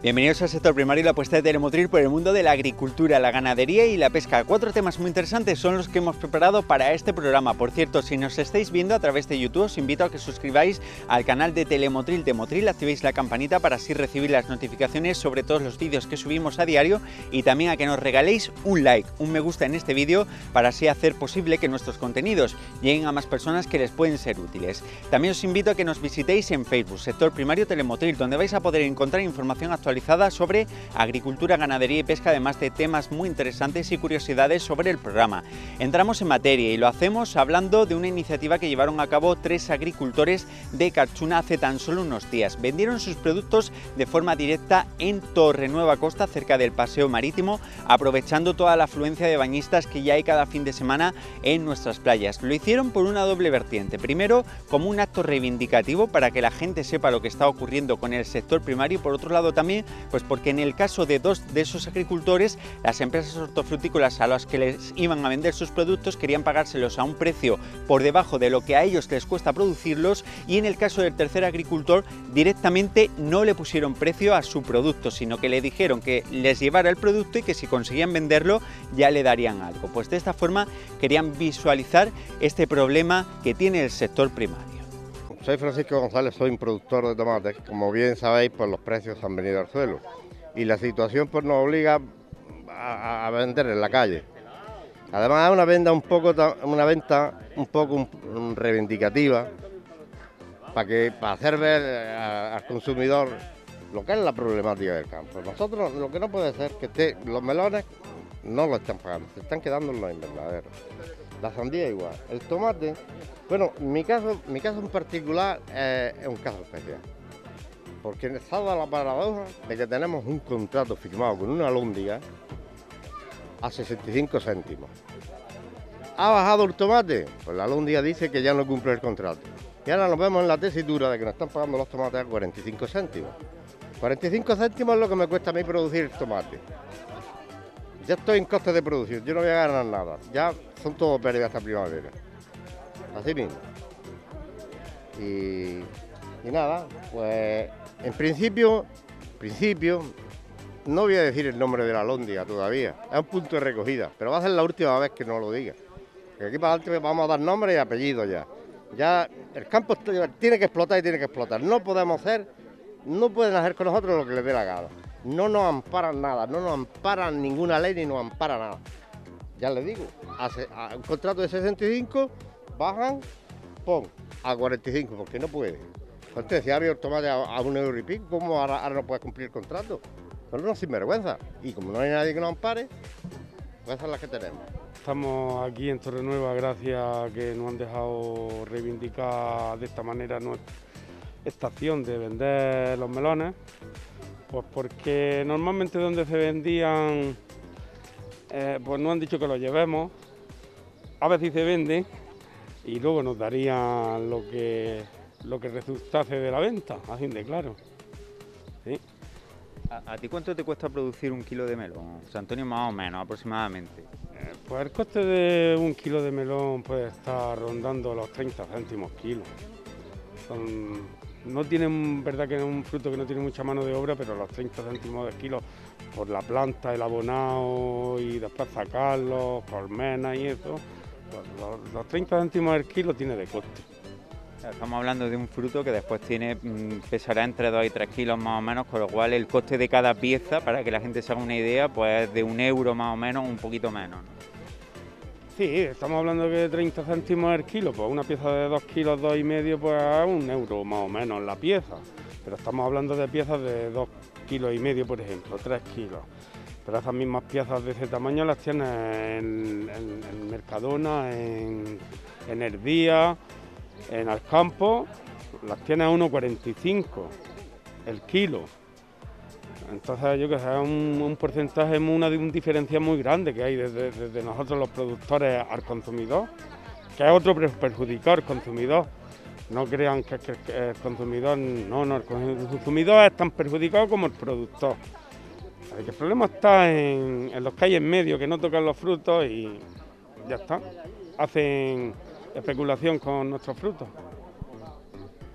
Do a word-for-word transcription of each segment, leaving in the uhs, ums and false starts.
Bienvenidos al sector primario y la apuesta de Telemotril por el mundo de la agricultura, la ganadería y la pesca. Cuatro temas muy interesantes son los que hemos preparado para este programa. Por cierto, si nos estáis viendo a través de YouTube, os invito a que suscribáis al canal de Telemotril de Motril, activéis la campanita para así recibir las notificaciones sobre todos los vídeos que subimos a diario y también a que nos regaléis un like, un me gusta en este vídeo para así hacer posible que nuestros contenidos lleguen a más personas que les pueden ser útiles. También os invito a que nos visitéis en Facebook, sector primario Telemotril, donde vais a poder encontrar información actualizada sobre agricultura, ganadería y pesca, además de temas muy interesantes y curiosidades sobre el programa. Entramos en materia y lo hacemos hablando de una iniciativa que llevaron a cabo tres agricultores de Carchuna hace tan solo unos días. Vendieron sus productos de forma directa en Torrenueva Costa, cerca del paseo marítimo, aprovechando toda la afluencia de bañistas que ya hay cada fin de semana en nuestras playas. Lo hicieron por una doble vertiente. Primero, como un acto reivindicativo para que la gente sepa lo que está ocurriendo con el sector primario, y por otro lado también pues porque en el caso de dos de esos agricultores, las empresas hortofrutícolas a las que les iban a vender sus productos querían pagárselos a un precio por debajo de lo que a ellos les cuesta producirlos, y en el caso del tercer agricultor directamente no le pusieron precio a su producto, sino que le dijeron que les llevara el producto y que si conseguían venderlo ya le darían algo. Pues de esta forma querían visualizar este problema que tiene el sector primario. Soy Francisco González, soy un productor de tomates. Como bien sabéis, pues los precios han venido al suelo y la situación pues nos obliga a, a vender en la calle. Además es una venta un poco, una venta un poco reivindicativa para que para hacer ver al consumidor lo que es la problemática del campo. Nosotros lo que no puede ser que esté, los melones no lo están pagando, se están quedando en los invernaderos. La sandía igual, el tomate, bueno, mi caso, mi caso en particular eh, es un caso especial, porque está dada la paradoja de que tenemos un contrato firmado con una alhóndiga a sesenta y cinco céntimos. ¿Ha bajado el tomate? Pues la alhóndiga dice que ya no cumple el contrato. Y ahora nos vemos en la tesitura de que nos están pagando los tomates a cuarenta y cinco céntimos. cuarenta y cinco céntimos es lo que me cuesta a mí producir el tomate. Ya estoy en costes de producción, yo no voy a ganar nada, ya son todo pérdidas esta primavera, así mismo. Y, y nada, pues en principio, principio, no voy a decir el nombre de la alhóndiga todavía, es un punto de recogida, pero va a ser la última vez que no lo diga. Porque aquí para adelante vamos a dar nombre y apellido ya. Ya el campo tiene que explotar y tiene que explotar, no podemos hacer, no pueden hacer con nosotros lo que les dé la gana. No nos amparan nada, no nos amparan ninguna ley ni nos ampara nada. Ya les digo, hace, a un contrato de sesenta y cinco, bajan, pon, a cuarenta y cinco, porque no puede. Entonces, si había el tomate a, a un euro y pico, ¿cómo ahora, ahora no puedes cumplir el contrato? Son unos sinvergüenza. Y como no hay nadie que nos ampare, pues esas son las que tenemos. Estamos aquí en Torrenueva gracias a que nos han dejado reivindicar de esta manera nuestra esta acción de vender los melones. Pues porque normalmente donde se vendían, eh, pues nos han dicho que los llevemos, a ver si se venden y luego nos darían lo que, lo que resultase de la venta, así de claro. ¿Sí? ¿A, ¿A ti cuánto te cuesta producir un kilo de melón, José Antonio, más o menos, aproximadamente? Eh, pues el coste de un kilo de melón puede estar rondando los treinta céntimos kilo. Son, No tienen, verdad que es un fruto que no tiene mucha mano de obra, pero los treinta céntimos de kilo por la planta, el abonado y después sacarlos, colmenas y eso, pues los, los treinta céntimos del kilo tiene de coste. Estamos hablando de un fruto que después tiene, pesará entre dos y tres kilos más o menos, con lo cual el coste de cada pieza, para que la gente se haga una idea, pues es de un euro más o menos, un poquito menos, ¿no? Sí, estamos hablando que treinta céntimos el kilo, pues una pieza de dos kilos, dos y medio, pues a un euro más o menos la pieza. Pero estamos hablando de piezas de dos kilos y medio, por ejemplo, tres kilos. Pero esas mismas piezas de ese tamaño las tienes en, en, en Mercadona, en, en El Día, en Alcampo, las tienes a uno cuarenta y cinco el kilo. Entonces yo que sé, es un, un porcentaje, una un diferencia muy grande que hay desde, desde nosotros los productores al consumidor, que es otro perjudicado, el consumidor. No crean que, que, que el consumidor, no, no, el consumidor es tan perjudicado como el productor. El problema está en, en los que hay en medio, que no tocan los frutos y ya está, hacen especulación con nuestros frutos.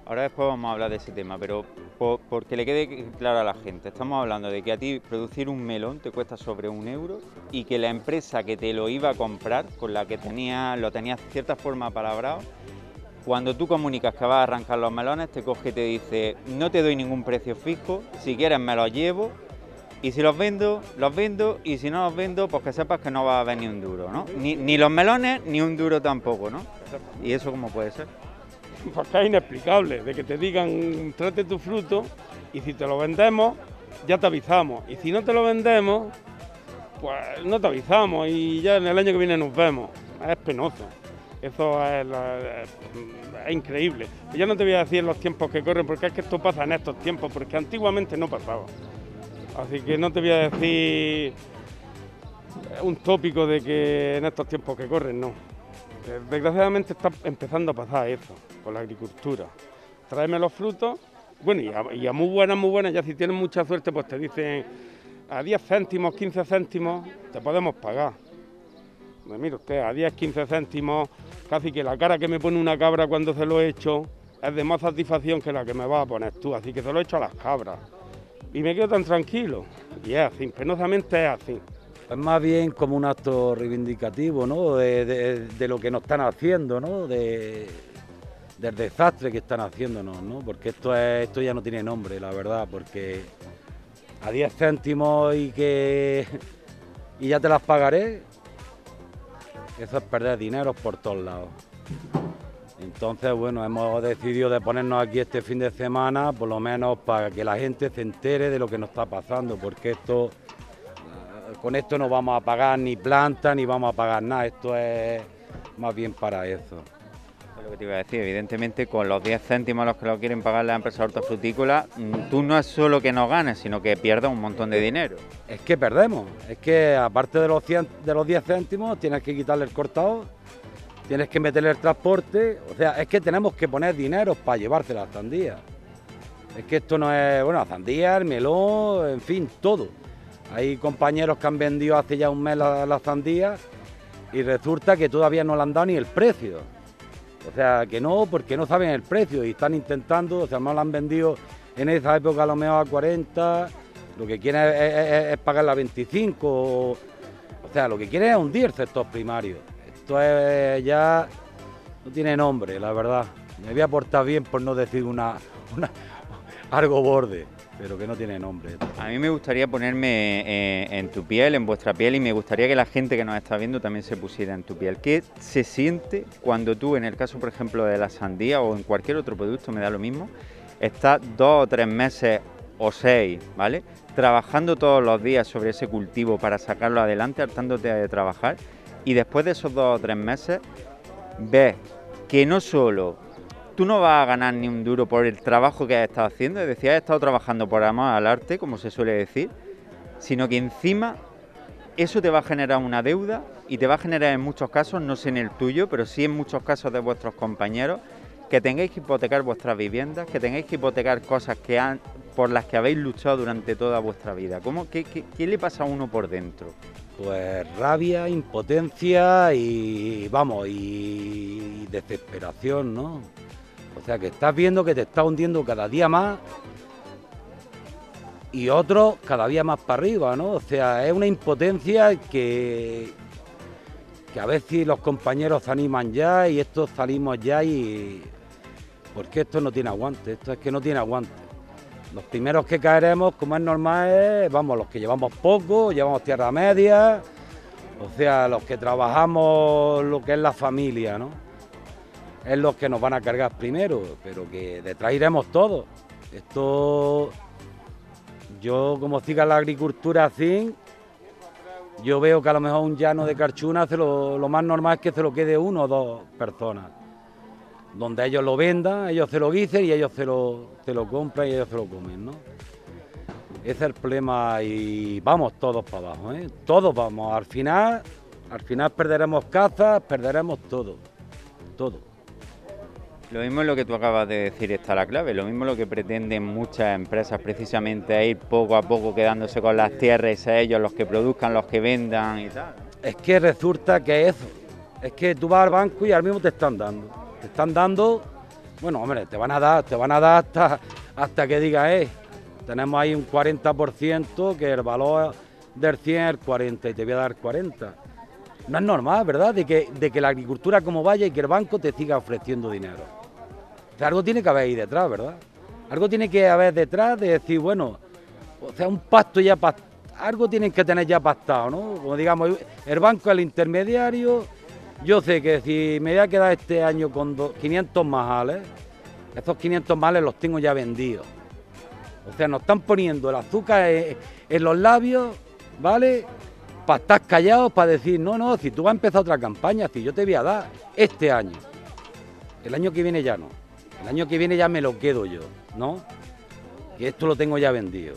Ahora después vamos a hablar de ese tema, pero por, porque le quede claro a la gente, estamos hablando de que a ti producir un melón te cuesta sobre un euro y que la empresa que te lo iba a comprar, con la que tenía, lo tenías de cierta forma apalabrado, cuando tú comunicas que vas a arrancar los melones, te coge y te dice, no te doy ningún precio fijo, si quieres me los llevo, y si los vendo, los vendo, y si no los vendo, pues que sepas que no va a haber ni un duro, ¿no? Ni, ni los melones, ni un duro tampoco, ¿no? ¿Y eso cómo puede ser? Porque es inexplicable, de que te digan, trate tu fruto, y si te lo vendemos, ya te avisamos, y si no te lo vendemos, pues no te avisamos, y ya en el año que viene nos vemos. Es penoso. Eso es, es, es increíble. Ya no te voy a decir los tiempos que corren, porque es que esto pasa en estos tiempos, porque antiguamente no pasaba. Así que no te voy a decir un tópico de que en estos tiempos que corren, no. Desgraciadamente está empezando a pasar eso, con la agricultura. Tráeme los frutos, bueno, y a, y a muy buenas, muy buenas, ya si tienes mucha suerte, pues te dicen a diez céntimos, quince céntimos, te podemos pagar. Pues mire usted, a diez, quince céntimos, casi que la cara que me pone una cabra cuando se lo he hecho es de más satisfacción que la que me vas a poner tú, así que se lo he hecho a las cabras. Y me quedo tan tranquilo, y es así, penosamente es así. Es más bien como un acto reivindicativo, ¿no? De, de, de lo que nos están haciendo, ¿no? De, del desastre que están haciéndonos, ¿no? Porque esto, es, esto ya no tiene nombre, la verdad, porque a diez céntimos y que y ya te las pagaré, eso es perder dinero por todos lados. Entonces, bueno, hemos decidido de ponernos aquí este fin de semana, por lo menos para que la gente se entere de lo que nos está pasando, porque esto, con esto no vamos a pagar ni planta, ni vamos a pagar nada, esto es más bien para eso. Es lo que te iba a decir, evidentemente con los diez céntimos a los que lo quieren pagar las empresas hortofrutícolas, tú no es solo que no ganes, sino que pierdas un montón de dinero. Es que perdemos, es que aparte de los, cien, de los diez céntimos tienes que quitarle el cortado, tienes que meterle el transporte, o sea, es que tenemos que poner dinero para llevarse las sandías. Es que esto no es, bueno, la sandía, el melón, en fin, todo. Hay compañeros que han vendido hace ya un mes las la sandías y resulta que todavía no le han dado ni el precio. O sea, que no, porque no saben el precio y están intentando, o sea, no lo han vendido en esa época a lo mejor a cuarenta, lo que quieren es, es, es pagarla a veinticinco, o, o sea, lo que quieren es hundir el sector primario. Esto es ya, no tiene nombre, la verdad. Me voy a portar bien por no decir una, una algo borde, pero que no tiene nombre. A mí me gustaría ponerme eh, en tu piel, en vuestra piel, y me gustaría que la gente que nos está viendo también se pusiera en tu piel. ¿Qué se siente cuando tú, en el caso, por ejemplo, de la sandía o en cualquier otro producto, me da lo mismo, estás dos o tres meses o seis, ¿vale?, trabajando todos los días sobre ese cultivo para sacarlo adelante, hartándote de trabajar, y después de esos dos o tres meses ves que no solo tú no vas a ganar ni un duro por el trabajo que has estado haciendo, es decir, has estado trabajando por amor al arte, como se suele decir, sino que encima eso te va a generar una deuda y te va a generar en muchos casos, no sé en el tuyo, pero sí en muchos casos de vuestros compañeros, que tengáis que hipotecar vuestras viviendas, que tengáis que hipotecar cosas que han, por las que habéis luchado durante toda vuestra vida. ¿Cómo, qué, qué, ¿Qué le pasa a uno por dentro? Pues rabia, impotencia y, vamos, y desesperación, ¿no? O sea, que estás viendo que te está hundiendo cada día más y otro cada día más para arriba, ¿no? O sea, es una impotencia que, que a veces los compañeros se animan ya y estos salimos ya y... porque esto no tiene aguante, esto es que no tiene aguante. Los primeros que caeremos, como es normal, es, vamos, los que llevamos poco, llevamos tierra media, o sea, los que trabajamos lo que es la familia, ¿no? Es los que nos van a cargar primero, pero que detrás iremos todos. Esto, yo como siga la agricultura así, yo veo que a lo mejor un llano de Carchuna se lo, lo más normal es que se lo quede uno o dos personas. Donde ellos lo vendan, ellos se lo guisen y ellos se lo, se lo compran y ellos se lo comen, ¿no? Ese es el problema y vamos todos para abajo, ¿eh? Todos vamos, al final, al final perderemos casas, perderemos todo, todo. Lo mismo es lo que tú acabas de decir, está la clave, lo mismo es lo que pretenden muchas empresas precisamente, es ir poco a poco quedándose con las tierras, a ellos los que produzcan, los que vendan y tal. Es que resulta que eso, es que tú vas al banco y al mismo te están dando, te están dando Bueno, hombre, te van a dar, te van a dar hasta, hasta que digas, eh, tenemos ahí un cuarenta por ciento, que el valor del cien es el cuarenta y te voy a dar cuarenta. No es normal, ¿verdad?, de que, de que la agricultura como vaya y que el banco te siga ofreciendo dinero. O sea, algo tiene que haber ahí detrás, ¿verdad? Algo tiene que haber detrás de decir, bueno, o sea, un pacto ya pactado, algo tienen que tener ya pactado, ¿no? Como digamos, el banco es el intermediario, yo sé que si me voy a quedar este año con quinientos majales, esos quinientos majales los tengo ya vendidos. O sea, nos están poniendo el azúcar en, en los labios, ¿vale?, para estar callados, para decir, no, no, si tú vas a empezar otra campaña, si yo te voy a dar este año, el año que viene ya no, el año que viene ya me lo quedo yo, ¿no? Y esto lo tengo ya vendido.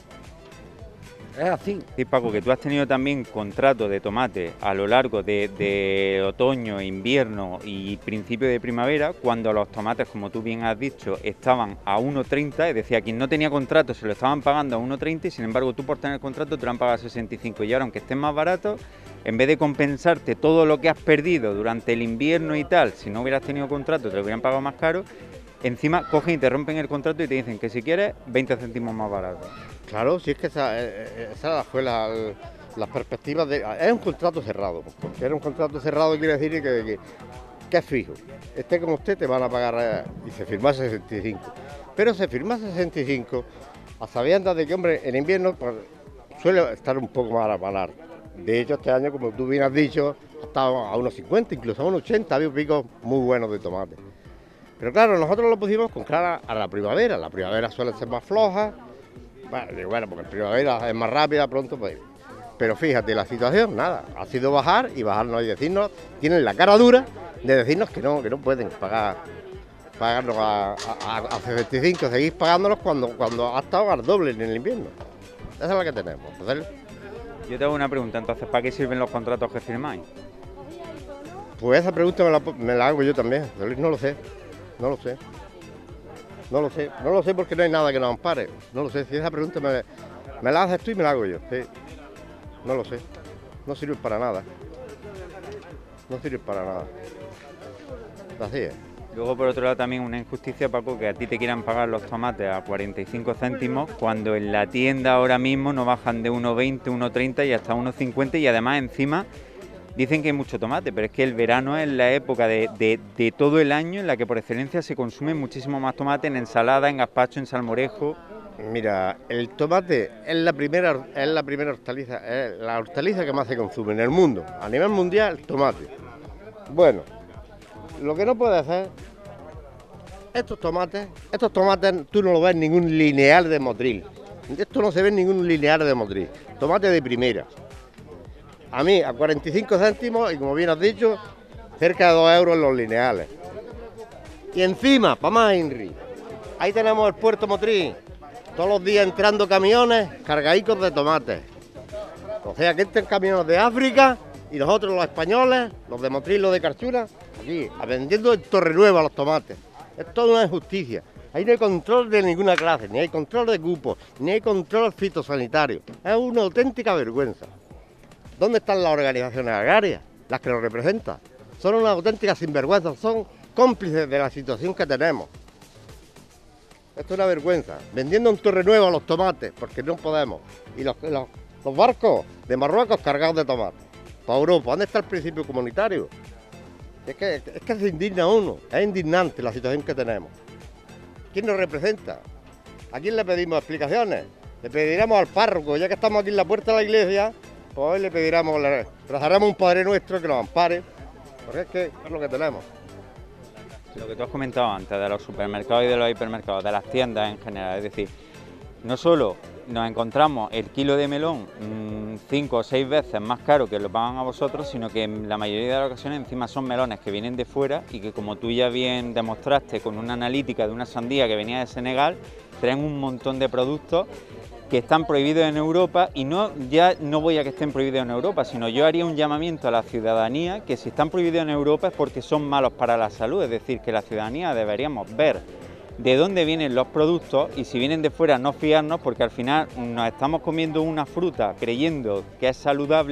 Es así. Sí, Paco, que tú has tenido también contratos de tomate a lo largo de, de otoño, invierno y principio de primavera, cuando los tomates, como tú bien has dicho, estaban a uno treinta, es decir, a quien no tenía contrato se lo estaban pagando a uno treinta y sin embargo tú por tener contrato te lo han pagado a sesenta y cinco, y ahora aunque estén más baratos, en vez de compensarte todo lo que has perdido durante el invierno y tal, si no hubieras tenido contrato te lo hubieran pagado más caro, encima cogen y te rompen el contrato y te dicen que si quieres veinte céntimos más barato. Claro, si es que esa, esa fue la, las perspectivas de... Es un contrato cerrado, porque era un contrato cerrado quiere decir que, que, que es fijo. Esté como usted te van a pagar y se firma a sesenta y cinco. Pero se firma a sesenta y cinco a sabiendas de que, hombre, en invierno pues, suele estar un poco más a parar. De hecho, este año, como tú bien has dicho, ha estado a unos cincuenta, incluso a unos ochenta, había picos muy buenos de tomate. Pero claro, nosotros lo pusimos con cara a la primavera. La primavera suele ser más floja. Bueno, bueno, porque la primavera es más rápida, pronto pues. Pero fíjate, la situación, nada, ha sido bajar y bajarnos y decirnos, tienen la cara dura de decirnos que no, que no pueden pagar, pagarnos a, a, a sesenta y cinco, seguís pagándolos cuando, cuando ha estado al doble en el invierno. Esa es la que tenemos. Entonces, yo te hago una pregunta, entonces, ¿para qué sirven los contratos que firmáis? Pues esa pregunta me la, me la hago yo también, no lo sé, no lo sé. No lo sé, no lo sé porque no hay nada que nos ampare. No lo sé, si esa pregunta me, me la haces tú y me la hago yo. Sí. No lo sé, no sirve para nada. No sirve para nada. Así es. Luego, por otro lado, también una injusticia, Paco, que a ti te quieran pagar los tomates a cuarenta y cinco céntimos cuando en la tienda ahora mismo no bajan de uno veinte, uno treinta y hasta uno cincuenta, y además encima dicen que hay mucho tomate, pero es que el verano es la época de, de, de todo el año en la que por excelencia se consume muchísimo más tomate en ensalada, en gazpacho, en salmorejo. Mira, el tomate es la primera, es la primera hortaliza, es la hortaliza que más se consume en el mundo. A nivel mundial, el tomate. Bueno, lo que no puede hacer, estos tomates, estos tomates tú no lo ves en ningún lineal de Motril. Esto no se ve en ningún lineal de Motril. Tomate de primera. A mí, a cuarenta y cinco céntimos, y como bien has dicho, cerca de dos euros en los lineales. Y encima, para más, Henry, ahí tenemos el puerto Motril, todos los días entrando camiones cargadicos de tomates. O sea, que entran camiones de África y nosotros los españoles, los de Motril, los de Carchura, aquí, vendiendo en Torrenueva los tomates. Es toda una injusticia. Ahí no hay control de ninguna clase, ni hay control de cupos, ni hay control fitosanitario. Es una auténtica vergüenza. ¿Dónde están las organizaciones agrarias, las que nos representan? Son unas auténticas sinvergüenzas, son cómplices de la situación que tenemos. Esto es una vergüenza. Vendiendo en Torrenueva los tomates, porque no podemos. Y los, los, los barcos de Marruecos cargados de tomates. Para Europa, ¿dónde está el principio comunitario? Es que, es que se indigna uno, es indignante la situación que tenemos. ¿Quién nos representa? ¿A quién le pedimos explicaciones? Le pediremos al párroco, ya que estamos aquí en la puerta de la iglesia, pues hoy le pediremos, le rezaremos un Padre Nuestro que nos ampare, porque es que es lo que tenemos. Lo que tú has comentado antes de los supermercados y de los hipermercados, de las tiendas en general, es decir, no solo nos encontramos el kilo de melón mmm, cinco o seis veces más caro que lo pagan a vosotros, sino que en la mayoría de las ocasiones encima son melones que vienen de fuera y que, como tú ya bien demostraste con una analítica de una sandía que venía de Senegal, traen un montón de productos que están prohibidos en Europa, y no ya no voy a que estén prohibidos en Europa, sino yo haría un llamamiento a la ciudadanía que si están prohibidos en Europa es porque son malos para la salud, es decir, que la ciudadanía deberíamos ver de dónde vienen los productos y si vienen de fuera no fiarnos, porque al final nos estamos comiendo una fruta creyendo que es saludable y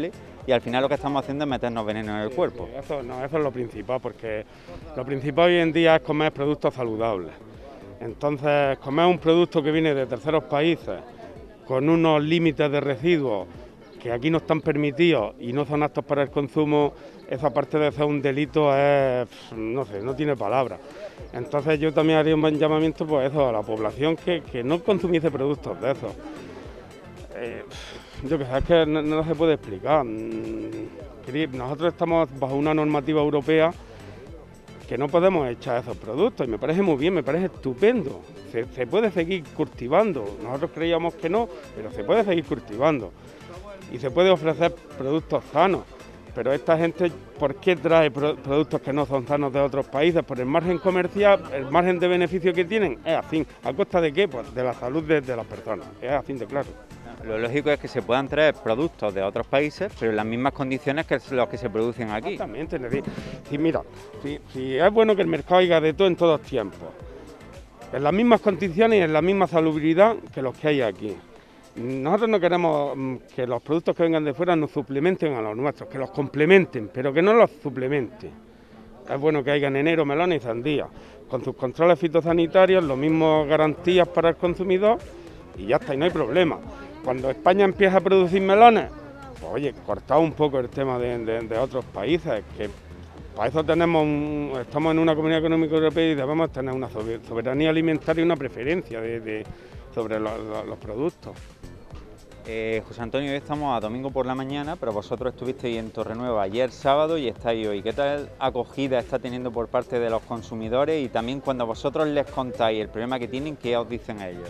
y al final lo que estamos haciendo es meternos veneno en el sí, cuerpo. Sí, eso, no, eso es lo principal, porque lo principal hoy en día es comer productos saludables. Entonces, comer un producto que viene de terceros países, con unos límites de residuos que aquí no están permitidos y no son aptos para el consumo, esa parte de ser un delito es, no sé, no tiene palabras. Entonces yo también haría un buen llamamiento pues eso, a la población que, que no consumiese productos de esos. Eh, yo que sé, es que no, no se puede explicar. Nosotros estamos bajo una normativa europea que no podemos echar esos productos y me parece muy bien, me parece estupendo. Se, se puede seguir cultivando, nosotros creíamos que no, pero se puede seguir cultivando y se puede ofrecer productos sanos. Pero esta gente, ¿por qué trae pro productos que no son sanos de otros países? Por el margen comercial, el margen de beneficio que tienen, es así. ¿A costa de qué? Pues de la salud de, de las personas, es así de claro. Lo lógico es que se puedan traer productos de otros países, pero en las mismas condiciones que los que se producen aquí. Exactamente, es decir, si, mira, si, si es bueno que el mercado haya de todo en todos tiempos, en las mismas condiciones y en la misma salubridad que los que hay aquí. Nosotros no queremos que los productos que vengan de fuera nos suplementen a los nuestros, que los complementen, pero que no los suplementen. Es bueno que haya en enero melones y sandías, con sus controles fitosanitarios, los mismos garantías para el consumidor y ya está, y no hay problema. Cuando España empieza a producir melones, pues oye, cortado un poco el tema de, de, de otros países, que para eso tenemos un, estamos en una comunidad económica europea y debemos tener una soberanía alimentaria y una preferencia de, de, sobre los, los, los productos. Eh, José Antonio, hoy estamos a domingo por la mañana, pero vosotros estuvisteis en Torrenueva ayer sábado y estáis hoy. ¿Qué tal acogida está teniendo por parte de los consumidores? Y también cuando vosotros les contáis el problema que tienen, ¿qué os dicen ellos?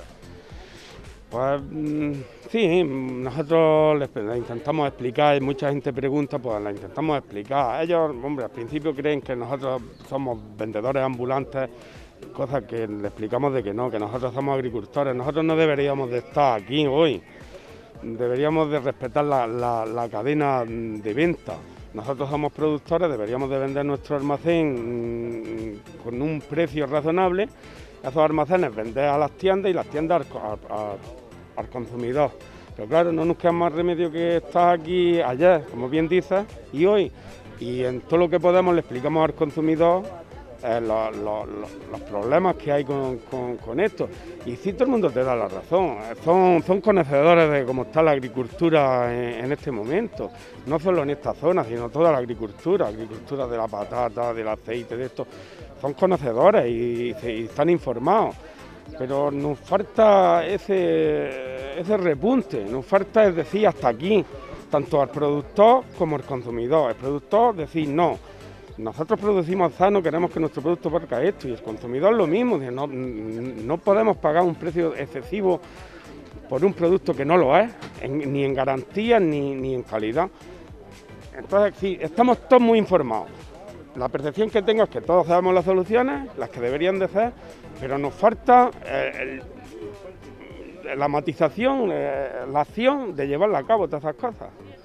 Pues sí, nosotros les, les intentamos explicar, y mucha gente pregunta, pues les intentamos explicar. Ellos, hombre, al principio creen que nosotros somos vendedores ambulantes, cosas que les explicamos de que no, que nosotros somos agricultores. Nosotros no deberíamos de estar aquí hoy. Deberíamos de respetar la, la, la cadena de venta. Nosotros somos productores, deberíamos de vender nuestro almacén mmm, con un precio razonable. Esos almacenes vender a las tiendas y las tiendas al, al, al consumidor. Pero claro, no nos queda más remedio que estar aquí ayer, como bien dices, y hoy. Y en todo lo que podemos le explicamos al consumidor Eh, los, los, los problemas que hay con, con, con esto. Y sí, todo el mundo te da la razón. Son, son conocedores de cómo está la agricultura en, en este momento. No solo en esta zona, sino toda la agricultura, agricultura de la patata, del aceite, de esto. Son conocedores y, y, y están informados. Pero nos falta ese, ese repunte, nos falta, es decir, hasta aquí, tanto al productor como al consumidor. El productor decir no. Nosotros producimos sano, queremos que nuestro producto valga esto y el consumidor lo mismo, no, no podemos pagar un precio excesivo por un producto que no lo es, en, ni en garantía ni, ni en calidad. Entonces sí, estamos todos muy informados. La percepción que tengo es que todos sabemos las soluciones, las que deberían de ser, pero nos falta eh, el, la matización, eh, la acción de llevarla a cabo, todas esas cosas.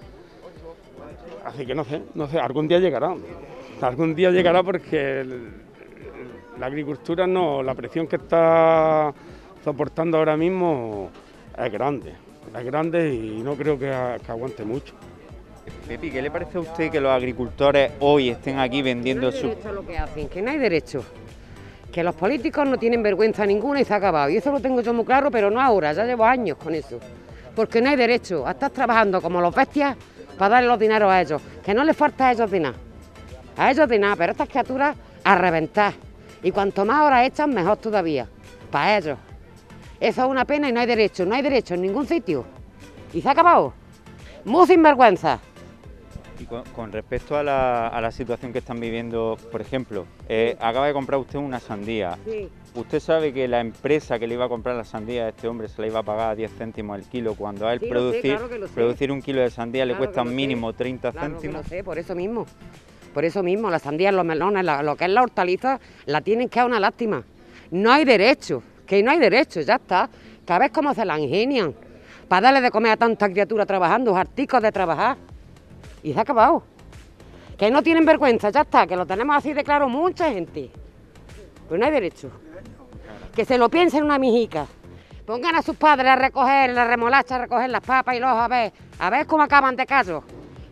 Así que no sé, no sé, algún día llegará. Algún día llegará porque el, la agricultura no, la presión que está soportando ahora mismo es grande, es grande y no creo que, que aguante mucho. Pepi, ¿qué le parece a usted que los agricultores hoy estén aquí vendiendo su...? No hay derecho a lo que hacen, que no hay derecho, que los políticos no tienen vergüenza ninguna y se ha acabado. Y eso lo tengo yo muy claro, pero no ahora, ya llevo años con eso. Porque no hay derecho a estar trabajando como los bestias para darle los dineros a ellos, que no les falta a ellos de nada. A ellos de nada, pero estas criaturas a reventar. Y cuanto más horas echan, mejor todavía, para ellos. Eso es una pena y no hay derecho, no hay derecho en ningún sitio. Y se ha acabado. Muy sinvergüenza. Y con, con respecto a la, a la situación que están viviendo, por ejemplo, eh, acaba de comprar usted una sandía. Sí. ¿Usted sabe que la empresa que le iba a comprar la sandía a este hombre se la iba a pagar a diez céntimos el kilo, cuando a él Sí, lo producir, sé, claro que lo sé. producir un kilo de sandía Claro le cuesta que lo mínimo sé. treinta Claro céntimos? que lo sé, por eso mismo. Por eso mismo, las sandías, los melones, la, lo que es la hortaliza, la tienen que dar una lástima. No hay derecho, que no hay derecho, ya está. Cada vez como se la ingenian para darle de comer a tanta criatura trabajando, harticos de trabajar. Y se ha acabado. Que no tienen vergüenza, ya está, que lo tenemos así de claro mucha gente. Pues no hay derecho. Que se lo piensen una mijica. Pongan a sus padres a recoger la remolacha, a recoger las papas y los a ver, a ver cómo acaban de callo.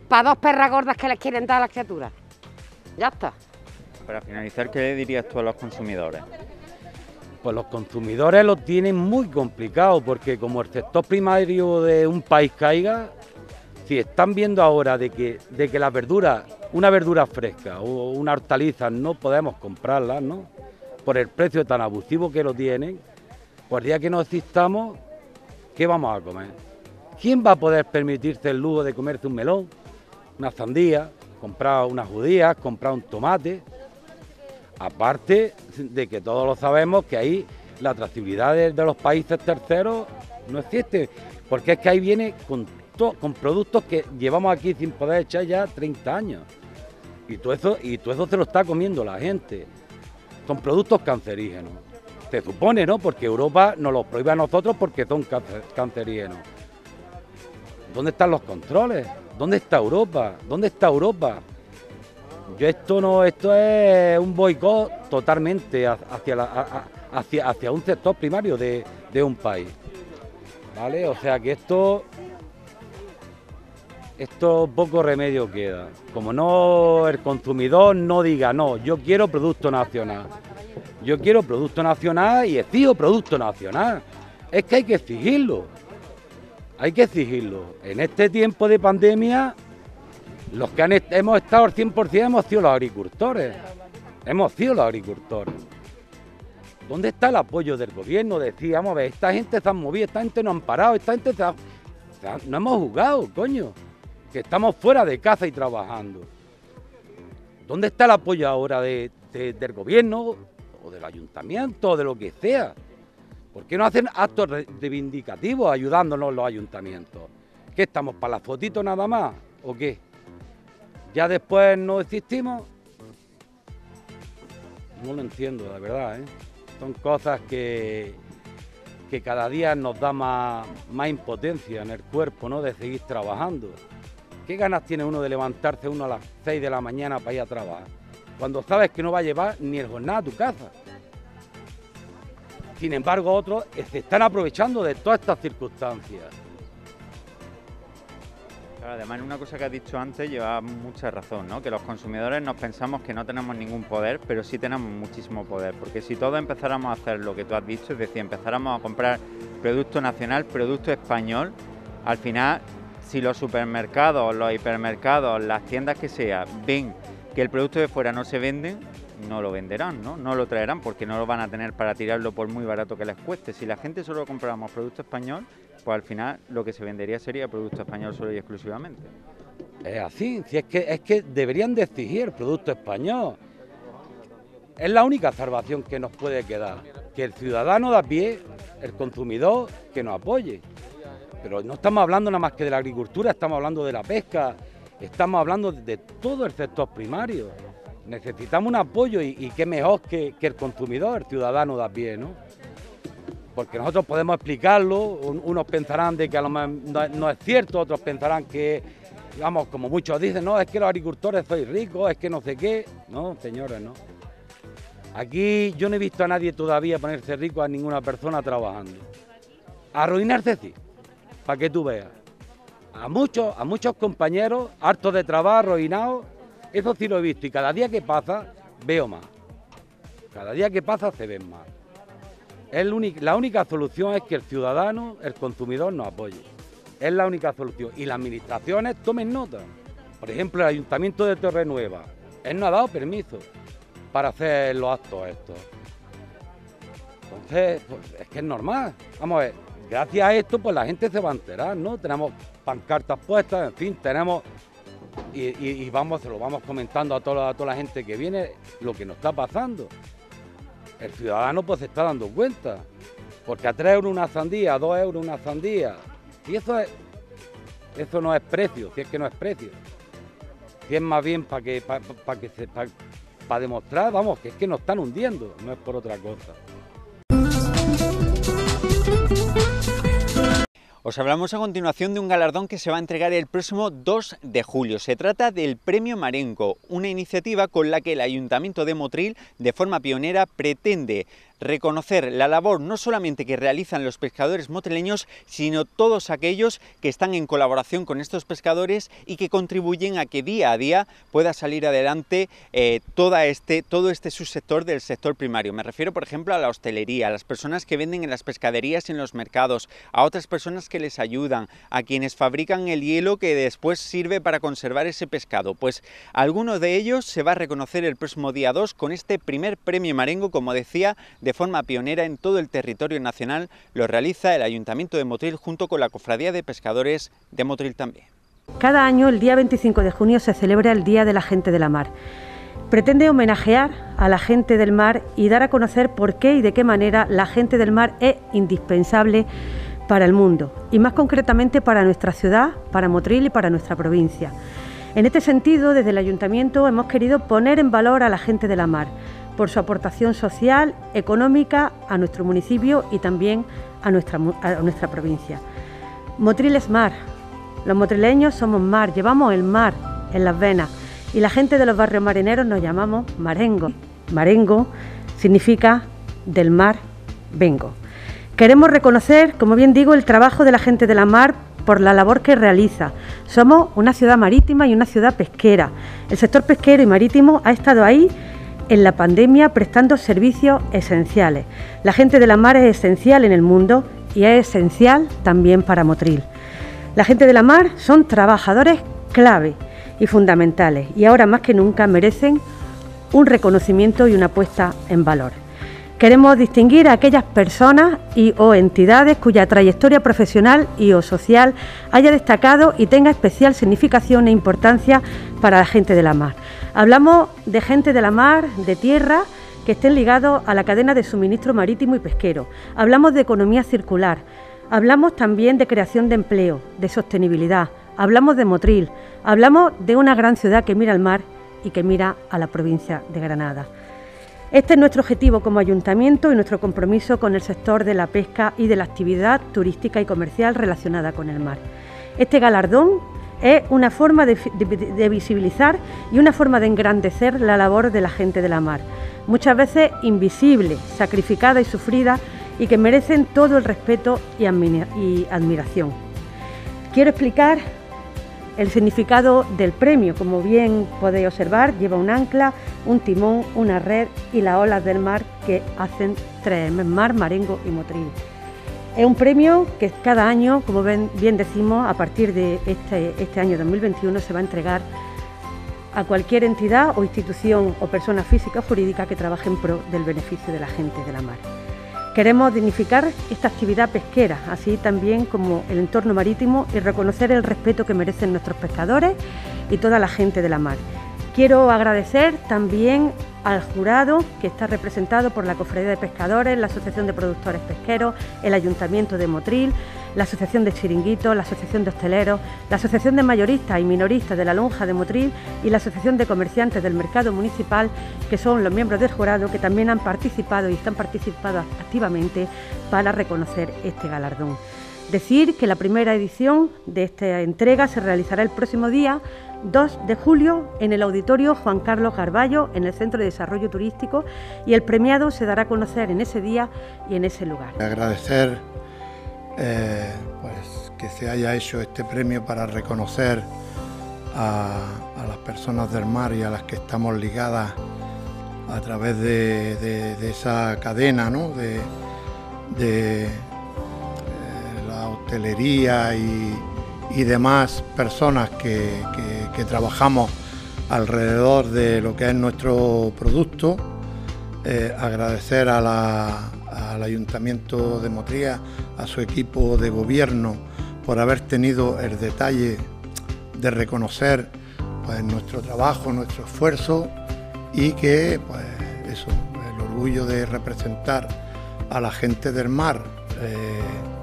para dos perras gordas que les quieren dar a las criaturas. Ya está. Para finalizar, ¿qué le dirías tú a los consumidores? Pues los consumidores lo tienen muy complicado, porque como el sector primario de un país caiga, si están viendo ahora de que, de que la verdura, una verdura fresca o una hortaliza no podemos comprarla, ¿no?, por el precio tan abusivo que lo tienen, pues el día que no existamos, ¿qué vamos a comer? ¿Quién va a poder permitirse el lujo de comerse un melón, una sandía, comprar unas judías, comprar un tomate? Aparte de que todos lo sabemos que ahí la atractividad de, de los países terceros no existe, porque es que ahí viene con, to, con productos que llevamos aquí sin poder echar ya treinta años. Y todo eso, y todo eso se lo está comiendo la gente. Son productos cancerígenos. Se supone, ¿no? Porque Europa nos los prohíbe a nosotros porque son cancerígenos. ¿Dónde están los controles? ¿Dónde está Europa? ¿Dónde está Europa? Yo esto no, esto es un boicot totalmente hacia, la, hacia, hacia un sector primario de, de un país, ¿vale? O sea que esto, esto poco remedio queda. Como no, el consumidor no diga, no, yo quiero producto nacional. Yo quiero producto nacional y exijo producto nacional. Es que hay que exigirlo. Hay que exigirlo. En este tiempo de pandemia, los que han est hemos estado al cien por cien hemos sido los agricultores. Hemos sido los agricultores. ¿Dónde está el apoyo del gobierno? Decir, vamos a ver, esta gente se ha movido, esta gente no han parado, esta gente se ha... Se ha... no hemos jugado, coño. Que estamos fuera de casa y trabajando. ¿Dónde está el apoyo ahora de, de, del gobierno o del ayuntamiento o de lo que sea? ¿Por qué no hacen actos reivindicativos ayudándonos los ayuntamientos? ¿Qué estamos, para las fotitos nada más o qué? ¿Ya después no existimos? No lo entiendo, de verdad, ¿eh? Son cosas que, que cada día nos da más, más impotencia en el cuerpo, ¿no?, de seguir trabajando. ¿Qué ganas tiene uno de levantarse uno a las seis de la mañana para ir a trabajar? Cuando sabes que no va a llevar ni el jornal a tu casa. Sin embargo, otros se están aprovechando de todas estas circunstancias. Claro, además, una cosa que has dicho antes lleva mucha razón, ¿no? Que los consumidores nos pensamos que no tenemos ningún poder, pero sí tenemos muchísimo poder, porque si todos empezáramos a hacer lo que tú has dicho, es decir, empezáramos a comprar producto nacional, producto español, al final, si los supermercados, los hipermercados, las tiendas que sea, ven que el producto de fuera no se vende, no lo venderán, ¿no? No lo traerán porque no lo van a tener para tirarlo por muy barato que les cueste. Si la gente solo compráramos producto español, pues al final lo que se vendería sería producto español solo y exclusivamente. Es así, si es que, es que deberían de exigir producto español. Es la única salvación que nos puede quedar, que el ciudadano de a pie, el consumidor, que nos apoye. Pero no estamos hablando nada más que de la agricultura, estamos hablando de la pesca, estamos hablando de todo el sector primario. Necesitamos un apoyo y, y qué mejor que, que el consumidor, el ciudadano de a pie, ¿no? Porque nosotros podemos explicarlo, unos pensarán de que a lo mejor no, no es cierto, otros pensarán que, digamos, como muchos dicen, no, es que los agricultores sois ricos, es que no sé qué. No, señores, no. Aquí yo no he visto a nadie todavía ponerse rico, a ninguna persona trabajando. Arruinarse sí, para que tú veas. A muchos, a muchos compañeros, hartos de trabajo, arruinados, eso sí lo he visto y cada día que pasa veo más. Cada día que pasa se ven más. Es la única solución es que el ciudadano, el consumidor nos apoye. Es la única solución. Y las administraciones tomen nota. Por ejemplo, el Ayuntamiento de Torrenueva, él no ha dado permiso para hacer los actos estos. Entonces, pues, es que es normal. Vamos a ver, gracias a esto, pues la gente se va a enterar, ¿no? Tenemos pancartas puestas, en fin, tenemos... Y, y, y vamos, se lo vamos comentando a toda, a toda la gente que viene lo que nos está pasando. El ciudadano pues se está dando cuenta, porque a tres euros una sandía, a dos euros una sandía, y eso es, eso no es precio, si es que no es precio, si es más bien para que, para, para que se, para, para demostrar, vamos, que es que nos están hundiendo, no es por otra cosa. Os hablamos a continuación de un galardón que se va a entregar el próximo dos de julio. Se trata del Premio Marenco, una iniciativa con la que el Ayuntamiento de Motril, de forma pionera, pretende reconocer la labor no solamente que realizan los pescadores motrileños, sino todos aquellos que están en colaboración con estos pescadores y que contribuyen a que día a día pueda salir adelante eh, toda este, todo este subsector del sector primario. Me refiero, por ejemplo, a la hostelería, a las personas que venden en las pescaderías y en los mercados, a otras personas que les ayudan, a quienes fabrican el hielo que después sirve para conservar ese pescado. Pues alguno de ellos se va a reconocer el próximo día dos con este primer premio Marengo, como decía, de forma pionera en todo el territorio nacional. Lo realiza el Ayuntamiento de Motril junto con la Cofradía de Pescadores de Motril también. Cada año, el día veinticinco de junio, se celebra el Día de la Gente de la Mar. Pretende homenajear a la gente del mar y dar a conocer por qué y de qué manera la gente del mar es indispensable para el mundo, y más concretamente para nuestra ciudad, para Motril y para nuestra provincia. En este sentido, desde el Ayuntamiento hemos querido poner en valor a la gente de la mar, por su aportación social, económica a nuestro municipio y también a nuestra, a nuestra provincia. Motril es mar, los motrileños somos mar, llevamos el mar en las venas y la gente de los barrios marineros nos llamamos marengo. Marengo significa del mar vengo. Queremos reconocer, como bien digo, el trabajo de la gente de la mar por la labor que realiza. Somos una ciudad marítima y una ciudad pesquera. El sector pesquero y marítimo ha estado ahí en la pandemia prestando servicios esenciales. La gente de la mar es esencial en el mundo y es esencial también para Motril. La gente de la mar son trabajadores clave y fundamentales y ahora más que nunca merecen un reconocimiento y una puesta en valor. Queremos distinguir a aquellas personas y o entidades cuya trayectoria profesional y o social haya destacado y tenga especial significación e importancia para la gente de la mar. Hablamos de gente de la mar, de tierra, que estén ligados a la cadena de suministro marítimo y pesquero. Hablamos de economía circular. Hablamos también de creación de empleo, de sostenibilidad. Hablamos de Motril. Hablamos de una gran ciudad que mira al mar y que mira a la provincia de Granada. Este es nuestro objetivo como ayuntamiento y nuestro compromiso con el sector de la pesca y de la actividad turística y comercial relacionada con el mar. Este galardón es una forma de, de, de visibilizar y una forma de engrandecer la labor de la gente de la mar, muchas veces invisible, sacrificada y sufrida, y que merecen todo el respeto y, y admiración. Quiero explicar el significado del premio. Como bien podéis observar, lleva un ancla, un timón, una red y las olas del mar que hacen tres, mar, marengo y Motril. Es un premio que cada año, como bien decimos, a partir de este, este año dos mil veintiuno se va a entregar a cualquier entidad o institución o persona física o jurídica que trabaje en pro del beneficio de la gente de la mar. Queremos dignificar esta actividad pesquera, así también como el entorno marítimo, y reconocer el respeto que merecen nuestros pescadores y toda la gente de la mar. Quiero agradecer también al jurado, que está representado por la Cofradía de Pescadores, la Asociación de Productores Pesqueros, el Ayuntamiento de Motril, la Asociación de Chiringuitos, la Asociación de Hosteleros, la Asociación de Mayoristas y Minoristas de la Lonja de Motril y la Asociación de Comerciantes del Mercado Municipal, que son los miembros del jurado que también han participado y están participando activamente para reconocer este galardón. Decir que la primera edición de esta entrega se realizará el próximo día dos de julio en el Auditorio Juan Carlos Garballo, en el Centro de Desarrollo Turístico, y el premiado se dará a conocer en ese día y en ese lugar. Agradecer eh, pues, que se haya hecho este premio para reconocer a, a las personas del mar y a las que estamos ligadas a través de, de, de esa cadena, ¿no? de, de eh, la hostelería y y demás personas que, que, que trabajamos alrededor de lo que es nuestro producto. Eh, agradecer a la, al Ayuntamiento de Motril, a su equipo de gobierno, por haber tenido el detalle de reconocer pues, nuestro trabajo, nuestro esfuerzo, y que pues, eso, el orgullo de representar a la gente del mar, eh,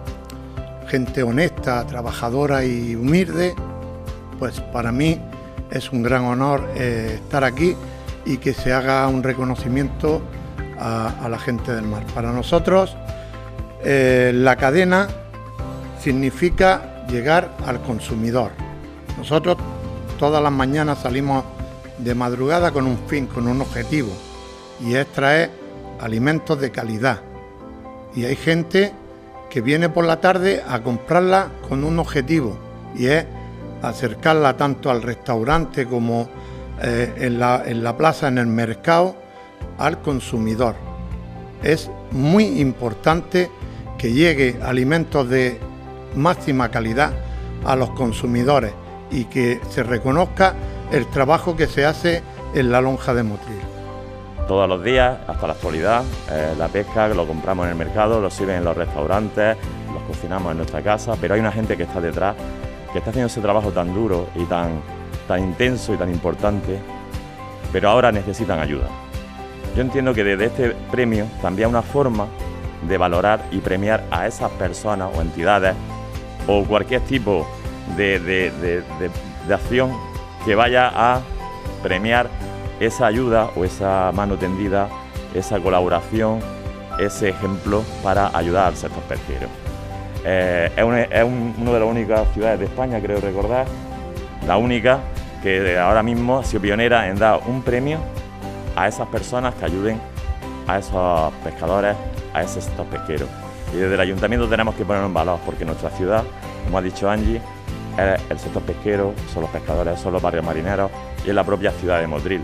gente honesta, trabajadora y humilde, pues para mí es un gran honor eh, estar aquí y que se haga un reconocimiento a, a la gente del mar. Para nosotros eh, la cadena significa llegar al consumidor. Nosotros todas las mañanas salimos de madrugada con un fin, con un objetivo, y es traer alimentos de calidad. Y hay gente que viene por la tarde a comprarla con un objetivo, y es acercarla tanto al restaurante como eh, en, la, en la plaza, en el mercado, al consumidor. Es muy importante que llegue alimentos de máxima calidad a los consumidores y que se reconozca el trabajo que se hace en la lonja de Motril. Todos los días, hasta la actualidad, eh, la pesca lo compramos en el mercado, lo sirven en los restaurantes, los cocinamos en nuestra casa, pero hay una gente que está detrás, que está haciendo ese trabajo tan duro y tan, tan intenso y tan importante, pero ahora necesitan ayuda. Yo entiendo que desde este premio también hay una forma de valorar y premiar a esas personas o entidades o cualquier tipo de, de, de, de, de acción que vaya a premiar esa ayuda o esa mano tendida, esa colaboración, ese ejemplo para ayudar al sector pesquero. Eh, es una es un, una de las únicas ciudades de España, creo recordar, la única que ahora mismo ha sido pionera en dar un premio a esas personas que ayuden a esos pescadores, a ese sector pesquero. Y desde el ayuntamiento tenemos que ponerlo en valor, porque nuestra ciudad, como ha dicho Angie, es el sector pesquero, son los pescadores, son los barrios marineros y es la propia ciudad de Motril.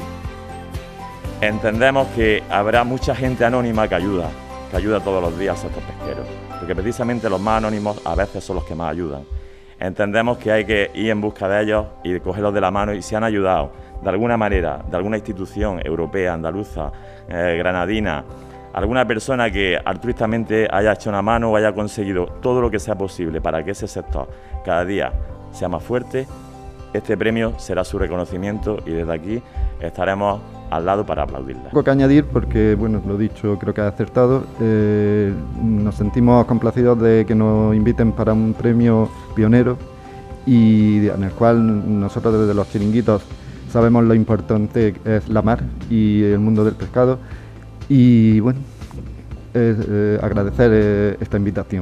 Entendemos que habrá mucha gente anónima que ayuda, que ayuda todos los días al sector pesquero, porque precisamente los más anónimos a veces son los que más ayudan. Entendemos que hay que ir en busca de ellos y cogerlos de la mano, y si han ayudado de alguna manera, de alguna institución europea, andaluza, eh, granadina, alguna persona que altruistamente haya hecho una mano o haya conseguido todo lo que sea posible para que ese sector cada día sea más fuerte, este premio será su reconocimiento y desde aquí estaremos al lado para aplaudirla. Tengo que añadir porque, bueno, lo dicho, creo que ha acertado. Eh, nos sentimos complacidos de que nos inviten para un premio pionero y en el cual nosotros desde los chiringuitos sabemos lo importante que es la mar y el mundo del pescado. Y bueno, es, eh, agradecer eh, esta invitación.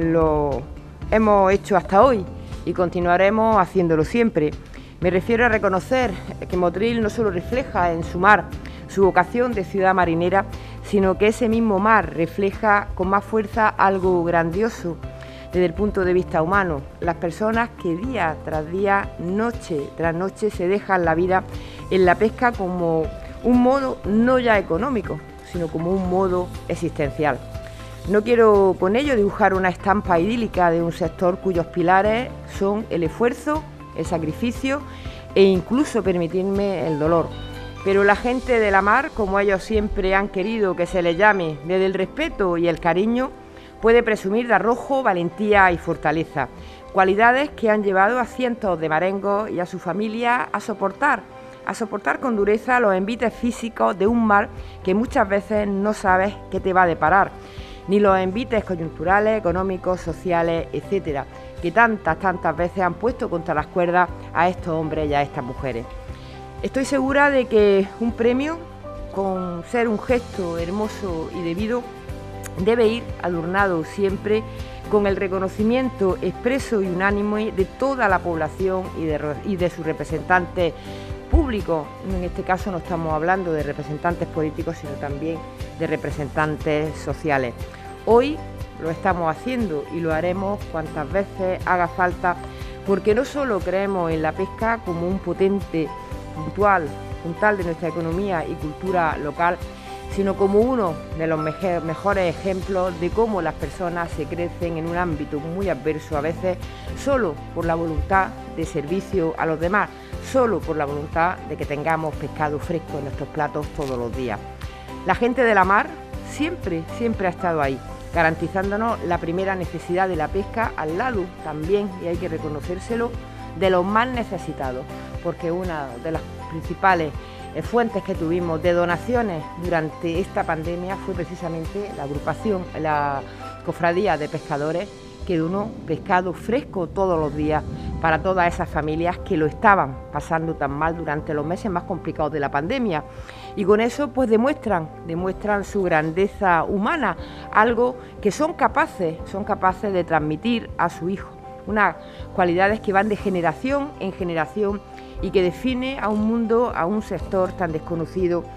Lo hemos hecho hasta hoy y continuaremos haciéndolo siempre. Me refiero a reconocer que Motril no solo refleja en su mar su vocación de ciudad marinera, sino que ese mismo mar refleja con más fuerza algo grandioso desde el punto de vista humano. Las personas que día tras día, noche tras noche se dejan la vida en la pesca como un modo no ya económico, sino como un modo existencial. No quiero con ello dibujar una estampa idílica de un sector cuyos pilares son el esfuerzo, el sacrificio e incluso, permitirme, el dolor. Pero la gente de la mar, como ellos siempre han querido que se les llame, desde el respeto y el cariño, puede presumir de arrojo, valentía y fortaleza, cualidades que han llevado a cientos de marengos y a su familia a soportar, a soportar con dureza los envites físicos de un mar que muchas veces no sabes qué te va a deparar, ni los envites coyunturales, económicos, sociales, etcétera, que tantas, tantas veces han puesto contra las cuerdas a estos hombres y a estas mujeres. Estoy segura de que un premio, con ser un gesto hermoso y debido, debe ir adornado siempre con el reconocimiento expreso y unánime de toda la población y de, y de sus representantes públicos. En este caso no estamos hablando de representantes políticos, sino también de representantes sociales. Hoy lo estamos haciendo y lo haremos cuantas veces haga falta, porque no solo creemos en la pesca como un potente puntual, puntal de nuestra economía y cultura local, sino como uno de los mejores ejemplos de cómo las personas se crecen en un ámbito muy adverso, a veces solo por la voluntad de servicio a los demás, solo por la voluntad de que tengamos pescado fresco en nuestros platos todos los días. La gente de la mar siempre, siempre ha estado ahí, garantizándonos la primera necesidad de la pesca al lado también, y hay que reconocérselo, de los más necesitados, porque una de las principales fuentes que tuvimos de donaciones durante esta pandemia fue precisamente la agrupación, la cofradía de pescadores, que donó pescado fresco todos los días para todas esas familias que lo estaban pasando tan mal durante los meses más complicados de la pandemia. Y con eso pues demuestran, demuestran su grandeza humana, algo que son capaces, son capaces de transmitir a su hijo, unas cualidades que van de generación en generación y que define a un mundo, a un sector tan desconocido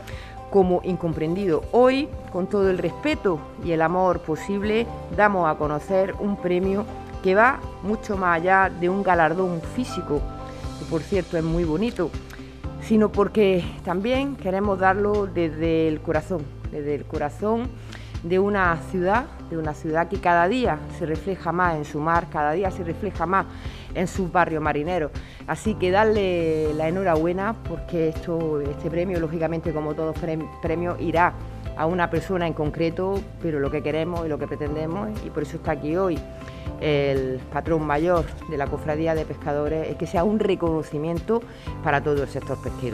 como incomprendido. Hoy, con todo el respeto y el amor posible, damos a conocer un premio que va mucho más allá de un galardón físico, que por cierto es muy bonito, sino porque también queremos darlo desde el corazón, desde el corazón de una ciudad, de una ciudad que cada día se refleja más en su mar, cada día se refleja más en sus barrios marineros. Así que darle la enhorabuena, porque esto, este premio, lógicamente, como todos premios, irá a una persona en concreto, pero lo que queremos y lo que pretendemos, y por eso está aquí hoy el patrón mayor de la Cofradía de Pescadores, es que sea un reconocimiento para todo el sector pesquero.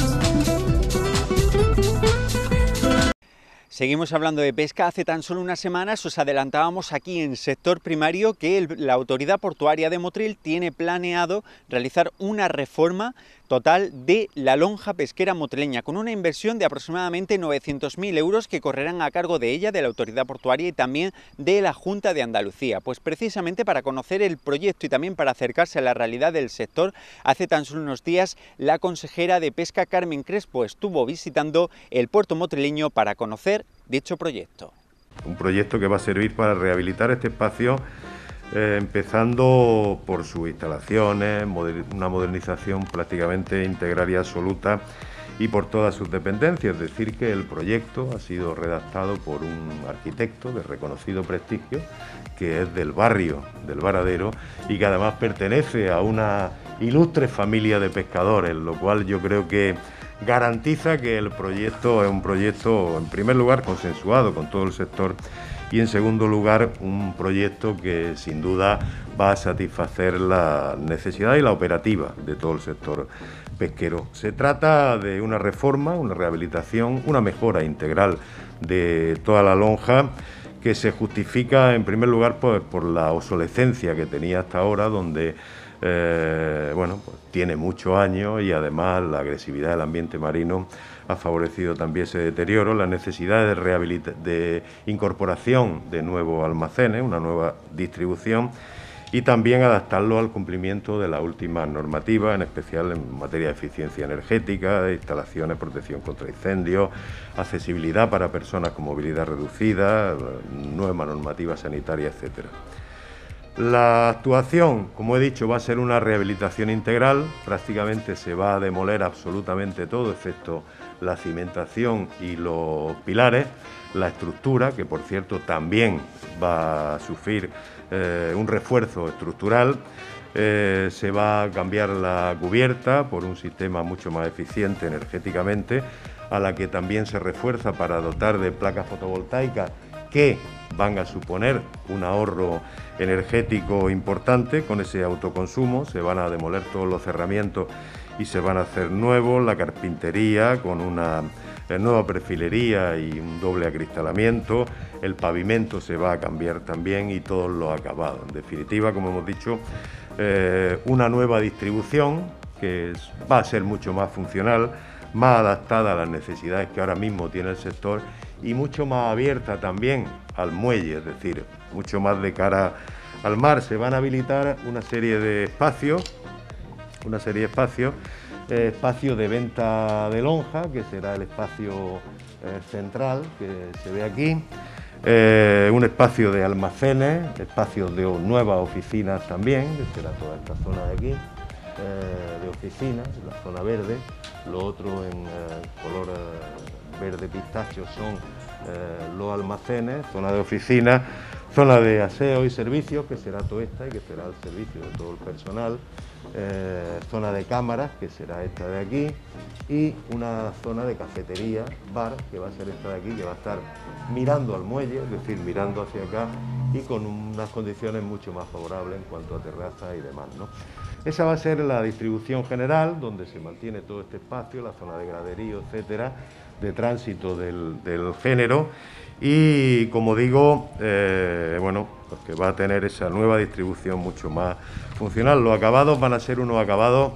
Seguimos hablando de pesca. Hace tan solo unas semanas os adelantábamos aquí en sector primario que el, la Autoridad Portuaria de Motril tiene planeado realizar una reforma total de la lonja pesquera motrileña, con una inversión de aproximadamente novecientos mil euros que correrán a cargo de ella, de la Autoridad Portuaria y también de la Junta de Andalucía. Pues precisamente para conocer el proyecto y también para acercarse a la realidad del sector, hace tan solo unos días la consejera de Pesca, Carmen Crespo, estuvo visitando el puerto motrileño para conocer dicho proyecto. Un proyecto que va a servir para rehabilitar este espacio, eh, empezando por sus instalaciones, moder- una modernización prácticamente integral y absoluta, y por todas sus dependencias. Es decir, que el proyecto ha sido redactado por un arquitecto de reconocido prestigio, que es del barrio del Varadero y que además pertenece a una ilustre familia de pescadores, lo cual yo creo que garantiza que el proyecto es un proyecto, en primer lugar, consensuado con todo el sector, y en segundo lugar, un proyecto que sin duda va a satisfacer la necesidad y la operativa de todo el sector pesquero. Se trata de una reforma, una rehabilitación, una mejora integral de toda la lonja, que se justifica en primer lugar por, por la obsolescencia que tenía hasta ahora, donde Eh, bueno, pues tiene muchos años, y además la agresividad del ambiente marino ha favorecido también ese deterioro, la necesidad de, rehabilita- de incorporación de nuevos almacenes, una nueva distribución, y también adaptarlo al cumplimiento de las últimas normativas, en especial en materia de eficiencia energética, de instalaciones, protección contra incendios, accesibilidad para personas con movilidad reducida, nueva normativa sanitaria, etcétera. La actuación, como he dicho, va a ser una rehabilitación integral. Prácticamente se va a demoler absolutamente todo, excepto la cimentación y los pilares. La estructura, que por cierto también va a sufrir eh, un refuerzo estructural. Eh, se va a cambiar la cubierta por un sistema mucho más eficiente energéticamente, a la que también se refuerza para dotar de placas fotovoltaicas que van a suponer un ahorro energético importante con ese autoconsumo. Se van a demoler todos los cerramientos y se van a hacer nuevos, la carpintería con una nueva perfilería y un doble acristalamiento, el pavimento se va a cambiar también y todos los acabados. En definitiva, como hemos dicho, eh, una nueva distribución que es, va a ser mucho más funcional, más adaptada a las necesidades que ahora mismo tiene el sector y mucho más abierta también al muelle, es decir, mucho más de cara al mar. Se van a habilitar una serie de espacios, una serie de espacios, eh, espacio de venta de lonja, que será el espacio eh, central que se ve aquí, eh, un espacio de almacenes, espacios de nuevas oficinas también, que será toda esta zona de aquí, eh, de oficinas, la zona verde. Lo otro en eh, color eh, verde pistacho son eh, los almacenes, zona de oficinas, zona de aseo y servicios, que será toda esta y que será el servicio de todo el personal, eh, zona de cámaras, que será esta de aquí, y una zona de cafetería, bar, que va a ser esta de aquí, que va a estar mirando al muelle, es decir, mirando hacia acá y con unas condiciones mucho más favorables en cuanto a terraza y demás, ¿no? Esa va a ser la distribución general, donde se mantiene todo este espacio, la zona de graderío, etcétera, de tránsito del, del género, y como digo, eh, bueno, pues que va a tener esa nueva distribución mucho más funcional. Los acabados van a ser unos acabados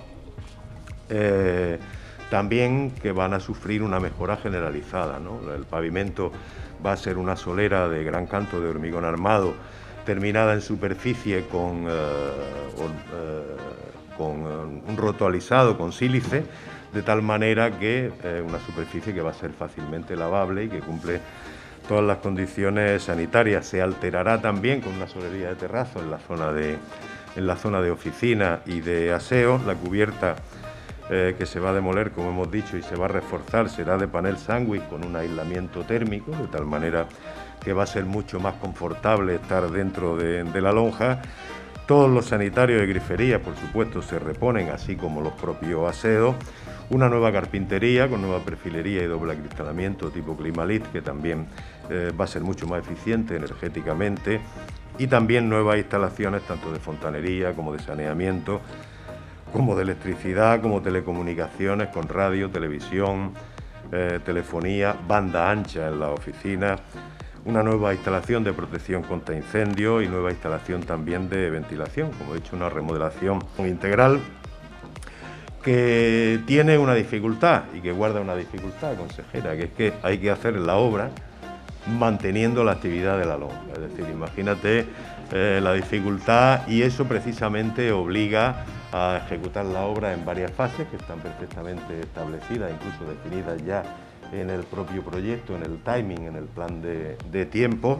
eh, también que van a sufrir una mejora generalizada, ¿no? El pavimento va a ser una solera de gran canto de hormigón armado, terminada en superficie con, eh, con, eh, con un roto alisado, con sílice, de tal manera que es eh, una superficie que va a ser fácilmente lavable y que cumple todas las condiciones sanitarias. Se alterará también con una solería de terrazo en la zona de, en la zona de oficina y de aseo. La cubierta eh, que se va a demoler, como hemos dicho, y se va a reforzar será de panel sándwich con un aislamiento térmico, de tal manera que va a ser mucho más confortable estar dentro de, de la lonja. Todos los sanitarios de grifería, por supuesto, se reponen, así como los propios aseos. Una nueva carpintería con nueva perfilería y doble acristalamiento tipo Climalit, que también eh, va a ser mucho más eficiente energéticamente. Y también nuevas instalaciones, tanto de fontanería como de saneamiento, como de electricidad, como telecomunicaciones, con radio, televisión, eh, telefonía, banda ancha en las oficinas. Una nueva instalación de protección contra incendios y nueva instalación también de ventilación, como he dicho, una remodelación integral que tiene una dificultad y que guarda una dificultad, consejera, que es que hay que hacer la obra manteniendo la actividad de la lonja. Es decir, imagínate eh, la dificultad, y eso precisamente obliga a ejecutar la obra en varias fases que están perfectamente establecidas, incluso definidas ya en el propio proyecto, en el timing, en el plan de, de tiempo,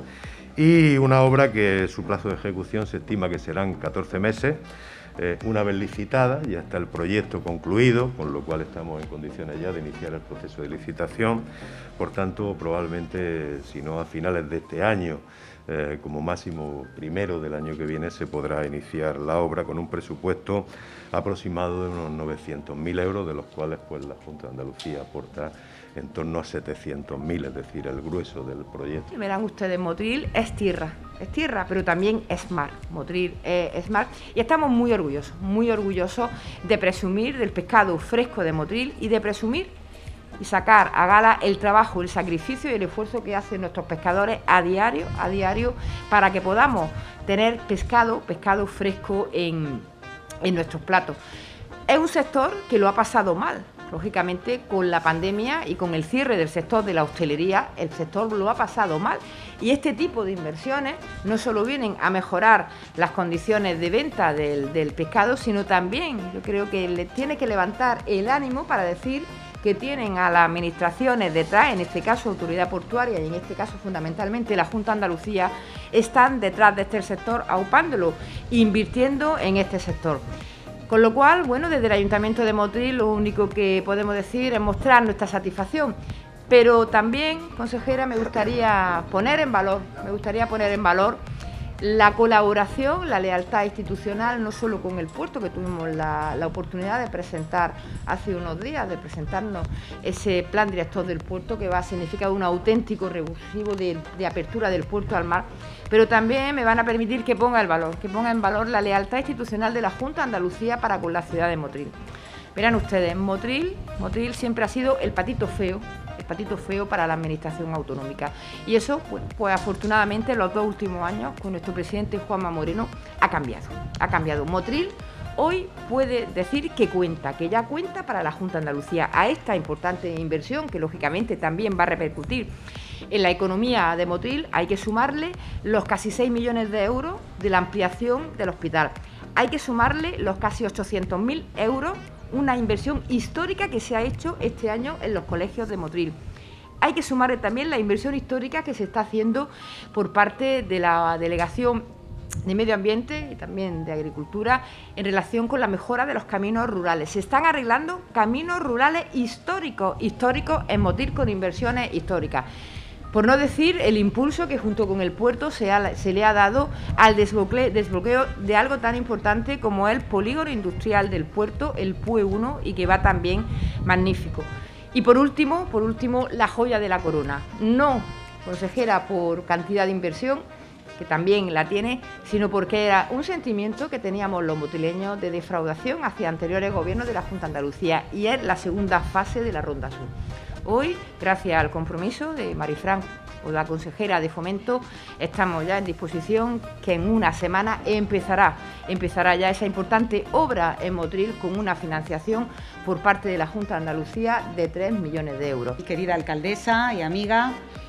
y una obra que su plazo de ejecución se estima que serán catorce meses, eh, una vez licitada, ya está el proyecto concluido, con lo cual estamos en condiciones ya de iniciar el proceso de licitación. Por tanto, probablemente, si no a finales de este año, eh, como máximo primero del año que viene, se podrá iniciar la obra con un presupuesto aproximado de unos novecientos mil euros, de los cuales pues la Junta de Andalucía aporta en torno a setecientos mil, es decir, el grueso del proyecto. Verán ustedes, Motril es tierra, es tierra, pero también es mar. Motril es mar, y estamos muy orgullosos, muy orgullosos de presumir del pescado fresco de Motril y de presumir y sacar a gala el trabajo, el sacrificio y el esfuerzo que hacen nuestros pescadores a diario, a diario, para que podamos tener pescado, pescado fresco en, en nuestros platos. Es un sector que lo ha pasado mal, lógicamente, con la pandemia y con el cierre del sector de la hostelería. El sector lo ha pasado mal, y este tipo de inversiones no solo vienen a mejorar las condiciones de venta del, del pescado, sino también, yo creo que le tiene que levantar el ánimo para decir que tienen a las administraciones detrás, en este caso Autoridad Portuaria y en este caso fundamentalmente la Junta de Andalucía, están detrás de este sector, aupándolo, invirtiendo en este sector. Con lo cual, bueno, desde el Ayuntamiento de Motril lo único que podemos decir es mostrar nuestra satisfacción, pero también, consejera, me gustaría poner en valor, me gustaría poner en valor la colaboración, la lealtad institucional, no solo con el puerto, que tuvimos la, la oportunidad de presentar hace unos días, de presentarnos ese plan director del puerto, que va a significar un auténtico revulsivo de, de apertura del puerto al mar, pero también me van a permitir que ponga el valor, que ponga en valor la lealtad institucional de la Junta de Andalucía para con la ciudad de Motril. Verán ustedes, Motril, Motril siempre ha sido el patito feo, el patito feo para la administración autonómica. Y eso, pues, pues afortunadamente, en los dos últimos años, con nuestro presidente Juanma Moreno, ha cambiado. Ha cambiado. Motril hoy puede decir que cuenta, que ya cuenta para la Junta de Andalucía a esta importante inversión, que lógicamente también va a repercutir en la economía de Motril. Hay que sumarle los casi seis millones de euros de la ampliación del hospital. Hay que sumarle los casi ochocientos mil euros, una inversión histórica que se ha hecho este año en los colegios de Motril. Hay que sumarle también la inversión histórica que se está haciendo por parte de la Delegación de Medio Ambiente y también de Agricultura en relación con la mejora de los caminos rurales. Se están arreglando caminos rurales históricos, históricos en Motril, con inversiones históricas. Por no decir el impulso que junto con el puerto se, ha, se le ha dado al desbloqueo, desbloqueo de algo tan importante como el polígono industrial del puerto, el P U E uno, y que va también magnífico. Y por último, por último, la joya de la corona. No, consejera, por cantidad de inversión, que también la tiene, sino porque era un sentimiento que teníamos los motrileños de defraudación hacia anteriores gobiernos de la Junta de Andalucía, y es la segunda fase de la Ronda Sur. Hoy, gracias al compromiso de Marifran, o la consejera de Fomento, estamos ya en disposición que en una semana empezará, empezará ya esa importante obra en Motril, con una financiación por parte de la Junta de Andalucía de tres millones de euros. Querida alcaldesa y amiga,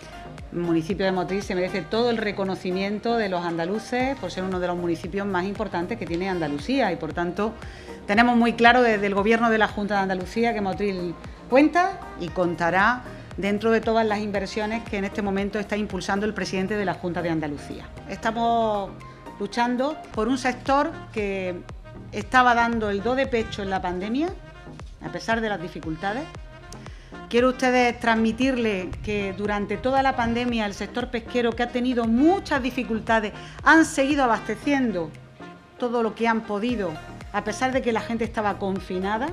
el municipio de Motril se merece todo el reconocimiento de los andaluces por ser uno de los municipios más importantes que tiene Andalucía, y por tanto Tenemos muy claro desde el Gobierno de la Junta de Andalucía que Motril cuenta y contará dentro de todas las inversiones que en este momento está impulsando el presidente de la Junta de Andalucía. Estamos luchando por un sector que estaba dando el do de pecho en la pandemia, a pesar de las dificultades. Quiero a ustedes transmitirles que durante toda la pandemia el sector pesquero, que ha tenido muchas dificultades, han seguido abasteciendo todo lo que han podido, a pesar de que la gente estaba confinada.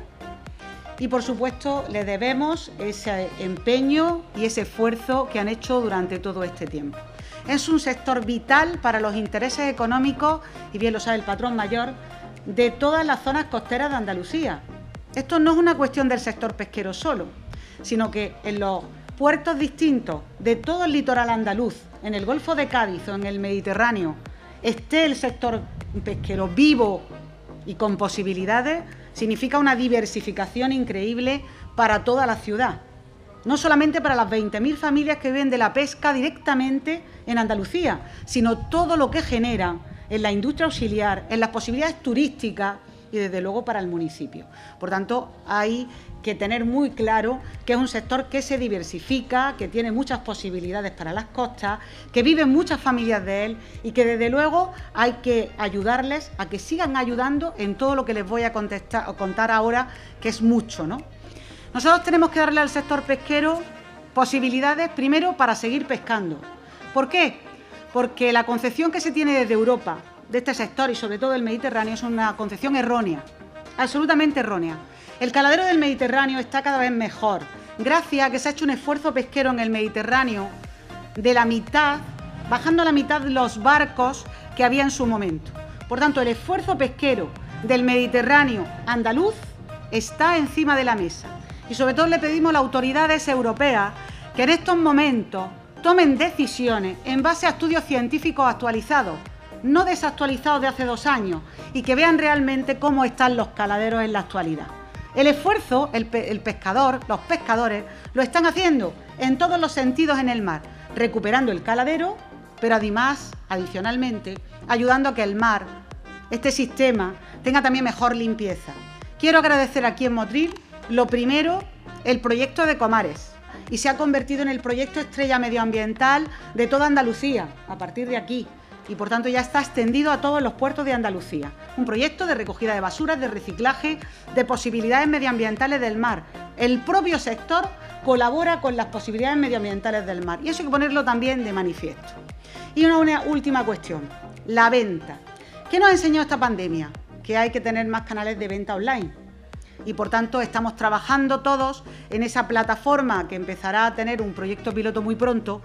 Y por supuesto le debemos ese empeño y ese esfuerzo que han hecho durante todo este tiempo. Es un sector vital para los intereses económicos, y bien lo sabe el patrón mayor, de todas las zonas costeras de Andalucía. Esto no es una cuestión del sector pesquero solo, sino que en los puertos distintos de todo el litoral andaluz, en el Golfo de Cádiz o en el Mediterráneo, esté el sector pesquero vivo y con posibilidades, significa una diversificación increíble para toda la ciudad. No solamente para las veinte mil familias que viven de la pesca directamente en Andalucía, sino todo lo que genera en la industria auxiliar, en las posibilidades turísticas y desde luego para el municipio. Por tanto, hay que tener muy claro que es un sector que se diversifica, que tiene muchas posibilidades para las costas, que viven muchas familias de él y que desde luego hay que ayudarles a que sigan ayudando en todo lo que les voy a contestar, o contar ahora, que es mucho, ¿no? Nosotros tenemos que darle al sector pesquero posibilidades, primero, para seguir pescando. ¿Por qué? Porque la concepción que se tiene desde Europa de este sector y sobre todo del Mediterráneo es una concepción errónea, absolutamente errónea. El caladero del Mediterráneo está cada vez mejor, gracias a que se ha hecho un esfuerzo pesquero en el Mediterráneo de la mitad, bajando a la mitad los barcos que había en su momento. Por tanto, el esfuerzo pesquero del Mediterráneo andaluz está encima de la mesa. Y sobre todo le pedimos a las autoridades europeas que en estos momentos tomen decisiones en base a estudios científicos actualizados, no desactualizados de hace dos años, y que vean realmente cómo están los caladeros en la actualidad. El esfuerzo, el, pe el pescador, los pescadores, lo están haciendo en todos los sentidos en el mar, recuperando el caladero, pero además, adicionalmente, ayudando a que el mar, este sistema, tenga también mejor limpieza. Quiero agradecer aquí en Motril, lo primero, el proyecto de Comares, y se ha convertido en el proyecto estrella medioambiental de toda Andalucía, a partir de aquí, y por tanto ya está extendido a todos los puertos de Andalucía. Un proyecto de recogida de basuras, de reciclaje, de posibilidades medioambientales del mar. El propio sector colabora con las posibilidades medioambientales del mar, y eso hay que ponerlo también de manifiesto. Y una, una última cuestión, la venta. ¿Qué nos ha enseñado esta pandemia? Que hay que tener más canales de venta online. Y por tanto estamos trabajando todos en esa plataforma que empezará a tener un proyecto piloto muy pronto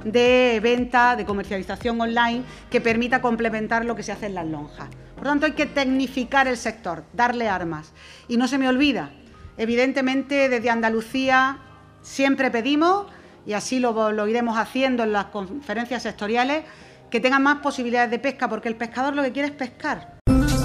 de venta, de comercialización online, que permita complementar lo que se hace en las lonjas. Por tanto, hay que tecnificar el sector, darle armas. Y no se me olvida, evidentemente desde Andalucía siempre pedimos, y así lo, lo iremos haciendo en las conferencias sectoriales, que tengan más posibilidades de pesca, porque el pescador lo que quiere es pescar.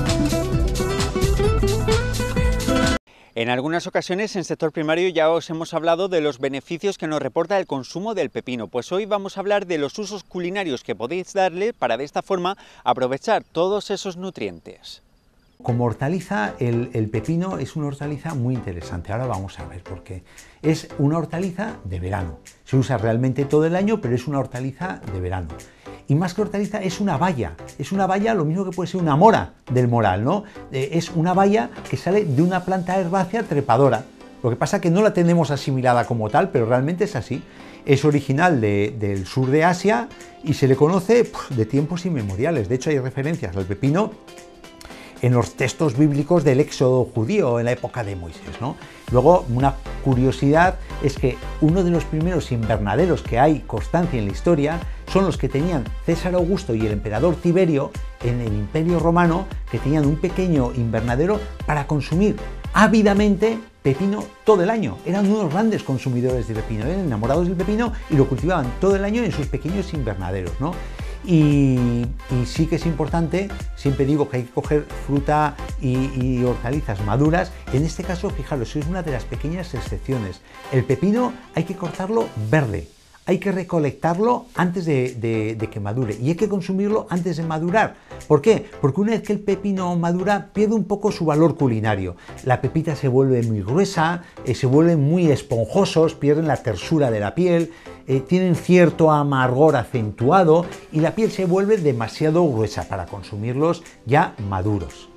En algunas ocasiones en sector primario ya os hemos hablado de los beneficios que nos reporta el consumo del pepino, pues hoy vamos a hablar de los usos culinarios que podéis darle para de esta forma aprovechar todos esos nutrientes. Como hortaliza, el, el pepino es una hortaliza muy interesante. Ahora vamos a ver por qué. Es una hortaliza de verano. Se usa realmente todo el año, pero es una hortaliza de verano. Y más que hortaliza, es una baya. Es una baya, lo mismo que puede ser una mora del moral, ¿no? Eh, es una baya que sale de una planta herbácea trepadora. Lo que pasa es que no la tenemos asimilada como tal, pero realmente es así. Es original de, del sur de Asia y se le conoce puf, de tiempos inmemoriales. De hecho, hay referencias al pepino en los textos bíblicos del éxodo judío en la época de Moisés, ¿no? Luego, una curiosidad es que uno de los primeros invernaderos que hay constancia en la historia son los que tenían César Augusto y el emperador Tiberio en el Imperio Romano, que tenían un pequeño invernadero para consumir ávidamente pepino todo el año. Eran unos grandes consumidores de pepino, eran enamorados del pepino y lo cultivaban todo el año en sus pequeños invernaderos, ¿no? Y, y sí que es importante, siempre digo que hay que coger fruta y, y hortalizas maduras. En este caso, fijaros, es una de las pequeñas excepciones. El pepino hay que cortarlo verde. hay que recolectarlo antes de, de, de que madure y hay que consumirlo antes de madurar. ¿Por qué? Porque una vez que el pepino madura pierde un poco su valor culinario. La pepita se vuelve muy gruesa, eh, se vuelven muy esponjosos, pierden la tersura de la piel, eh, tienen cierto amargor acentuado y la piel se vuelve demasiado gruesa para consumirlos ya maduros.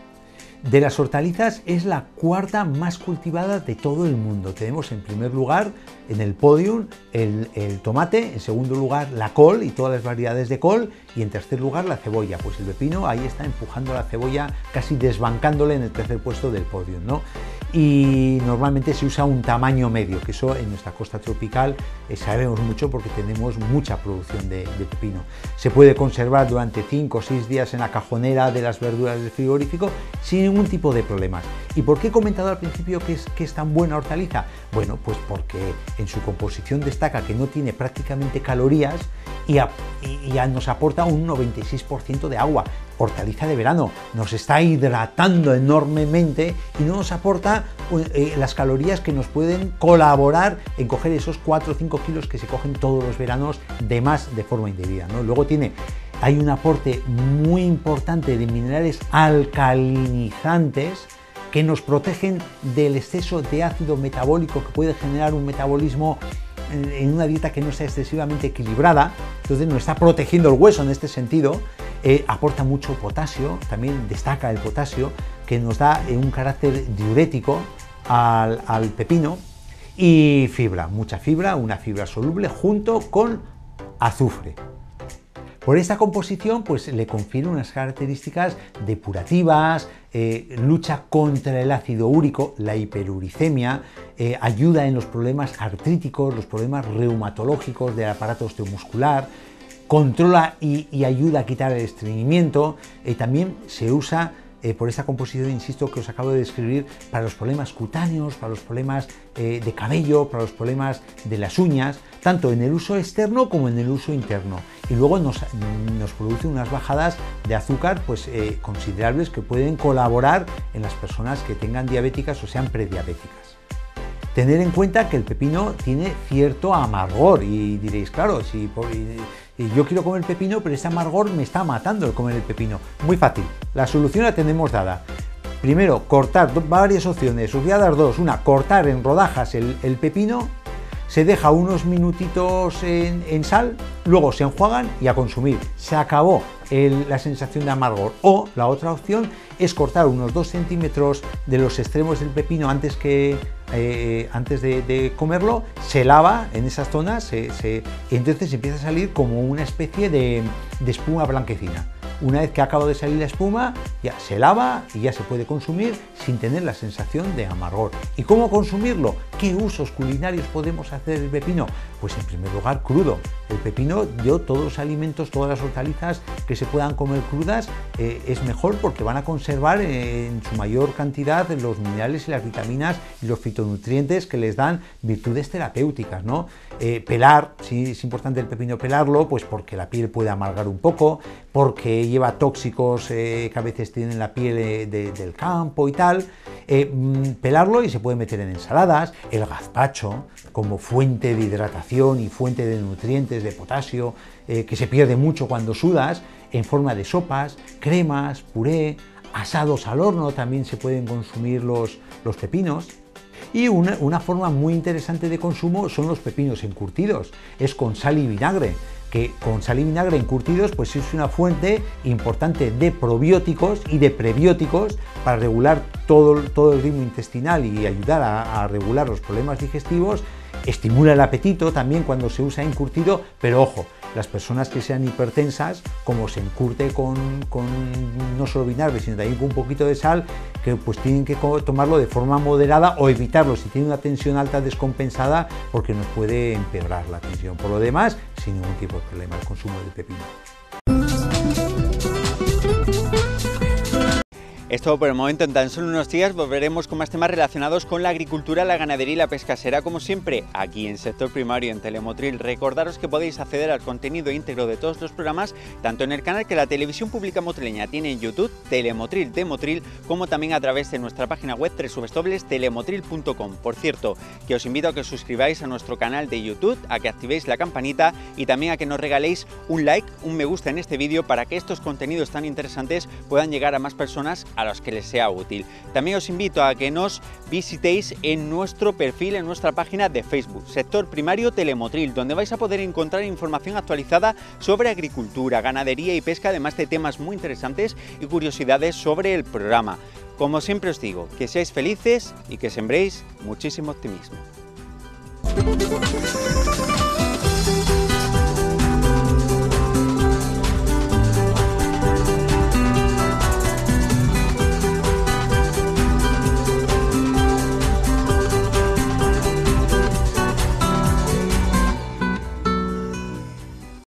De las hortalizas es la cuarta más cultivada de todo el mundo. Tenemos en primer lugar en el podium el, el tomate, en segundo lugar la col y todas las variedades de col y en tercer lugar la cebolla. Pues el pepino ahí está empujando a la cebolla, casi desbancándole en el tercer puesto del podium, ¿no? Y normalmente se usa un tamaño medio, que eso en nuestra costa tropical eh, sabemos mucho porque tenemos mucha producción de, de pepino. Se puede conservar durante cinco o seis días en la cajonera de las verduras del frigorífico sin ningún tipo de problemas. ¿Y por qué he comentado al principio que es, que es tan buena hortaliza? Bueno, pues porque en su composición destaca que no tiene prácticamente calorías y, a, y, y a nos aporta un noventa y seis por ciento de agua. Hortaliza de verano, nos está hidratando enormemente y no nos aporta eh, las calorías que nos pueden colaborar en coger esos cuatro o cinco kilos que se cogen todos los veranos de más de forma indebida, ¿no? Luego tiene, hay un aporte muy importante de minerales alcalinizantes que nos protegen del exceso de ácido metabólico que puede generar un metabolismo en una dieta que no sea excesivamente equilibrada, entonces nos está protegiendo el hueso en este sentido. Eh, aporta mucho potasio, también destaca el potasio, que nos da eh, un carácter diurético al, al pepino, y fibra, mucha fibra, una fibra soluble junto con azufre. Por esta composición pues le confiere unas características depurativas, eh, lucha contra el ácido úrico, la hiperuricemia, eh, ayuda en los problemas artríticos, los problemas reumatológicos del aparato osteomuscular, controla y, y ayuda a quitar el estreñimiento, y también se usa eh, por esta composición, insisto, que os acabo de describir, para los problemas cutáneos, para los problemas eh, de cabello, para los problemas de las uñas, tanto en el uso externo como en el uso interno. Y luego nos, nos produce unas bajadas de azúcar pues, eh, considerables que pueden colaborar en las personas que tengan diabéticas o sean prediabéticas. Tener en cuenta que el pepino tiene cierto amargor y diréis, claro, si por, y, y yo quiero comer pepino, pero ese amargor me está matando el comer el pepino. Muy fácil, la solución la tenemos dada. Primero, cortar, varias opciones, os voy a dar dos. Una, cortar en rodajas el, el pepino, se deja unos minutitos en, en sal, luego se enjuagan y a consumir. Se acabó el, la sensación de amargor. O la otra opción es cortar unos dos centímetros de los extremos del pepino antes, que, eh, antes de, de comerlo, se lava en esas zonas se, se, y entonces empieza a salir como una especie de, de espuma blanquecina. Una vez que acaba de salir la espuma, ya se lava y ya se puede consumir sin tener la sensación de amargor. ¿Y cómo consumirlo? ¿Qué usos culinarios podemos hacer del pepino? Pues en primer lugar, crudo. El pepino, yo todos los alimentos, todas las hortalizas que se puedan comer crudas, eh, es mejor porque van a conservar eh, en su mayor cantidad los minerales y las vitaminas y los fitonutrientes que les dan virtudes terapéuticas, ¿no? Eh, pelar, sí, es importante el pepino pelarlo, pues porque la piel puede amargar un poco, porque lleva tóxicos eh, que a veces tienen la piel eh, de, del campo y tal. Eh, pelarlo y se puede meter en ensaladas. El gazpacho como fuente de hidratación y fuente de nutrientes, de potasio, eh, que se pierde mucho cuando sudas, en forma de sopas, cremas, puré, asados al horno también se pueden consumir los, los pepinos. Y una, una forma muy interesante de consumo son los pepinos encurtidos, es con sal y vinagre, que con sal y vinagre encurtidos pues es una fuente importante de probióticos y de prebióticos para regular todo, todo el ritmo intestinal y ayudar a, a regular los problemas digestivos. Estimula el apetito también cuando se usa encurtido, pero ojo, las personas que sean hipertensas, como se encurte con, con no solo vinagre, sino también con un poquito de sal, que pues tienen que tomarlo de forma moderada o evitarlo si tiene una tensión alta descompensada, porque nos puede empeorar la tensión. Por lo demás, sin ningún tipo de problema el consumo del pepino. Es todo por el momento. En tan solo unos días volveremos con más temas relacionados con la agricultura, la ganadería y la pesca. Será como siempre aquí en Sector Primario en Telemotril. Recordaros que podéis acceder al contenido íntegro de todos los programas, tanto en el canal que la televisión pública motrileña tiene en YouTube, Telemotril de Motril, como también a través de nuestra página web doble u doble u doble u punto telemotril punto com. Por cierto, que os invito a que os suscribáis a nuestro canal de YouTube, a que activéis la campanita y también a que nos regaléis un like, un me gusta en este vídeo para que estos contenidos tan interesantes puedan llegar a más personas a los que les sea útil. También os invito a que nos visitéis en nuestro perfil, en nuestra página de Facebook, Sector Primario Telemotril, donde vais a poder encontrar información actualizada sobre agricultura, ganadería y pesca, además de temas muy interesantes y curiosidades sobre el programa. Como siempre os digo, que seáis felices y que sembréis muchísimo optimismo.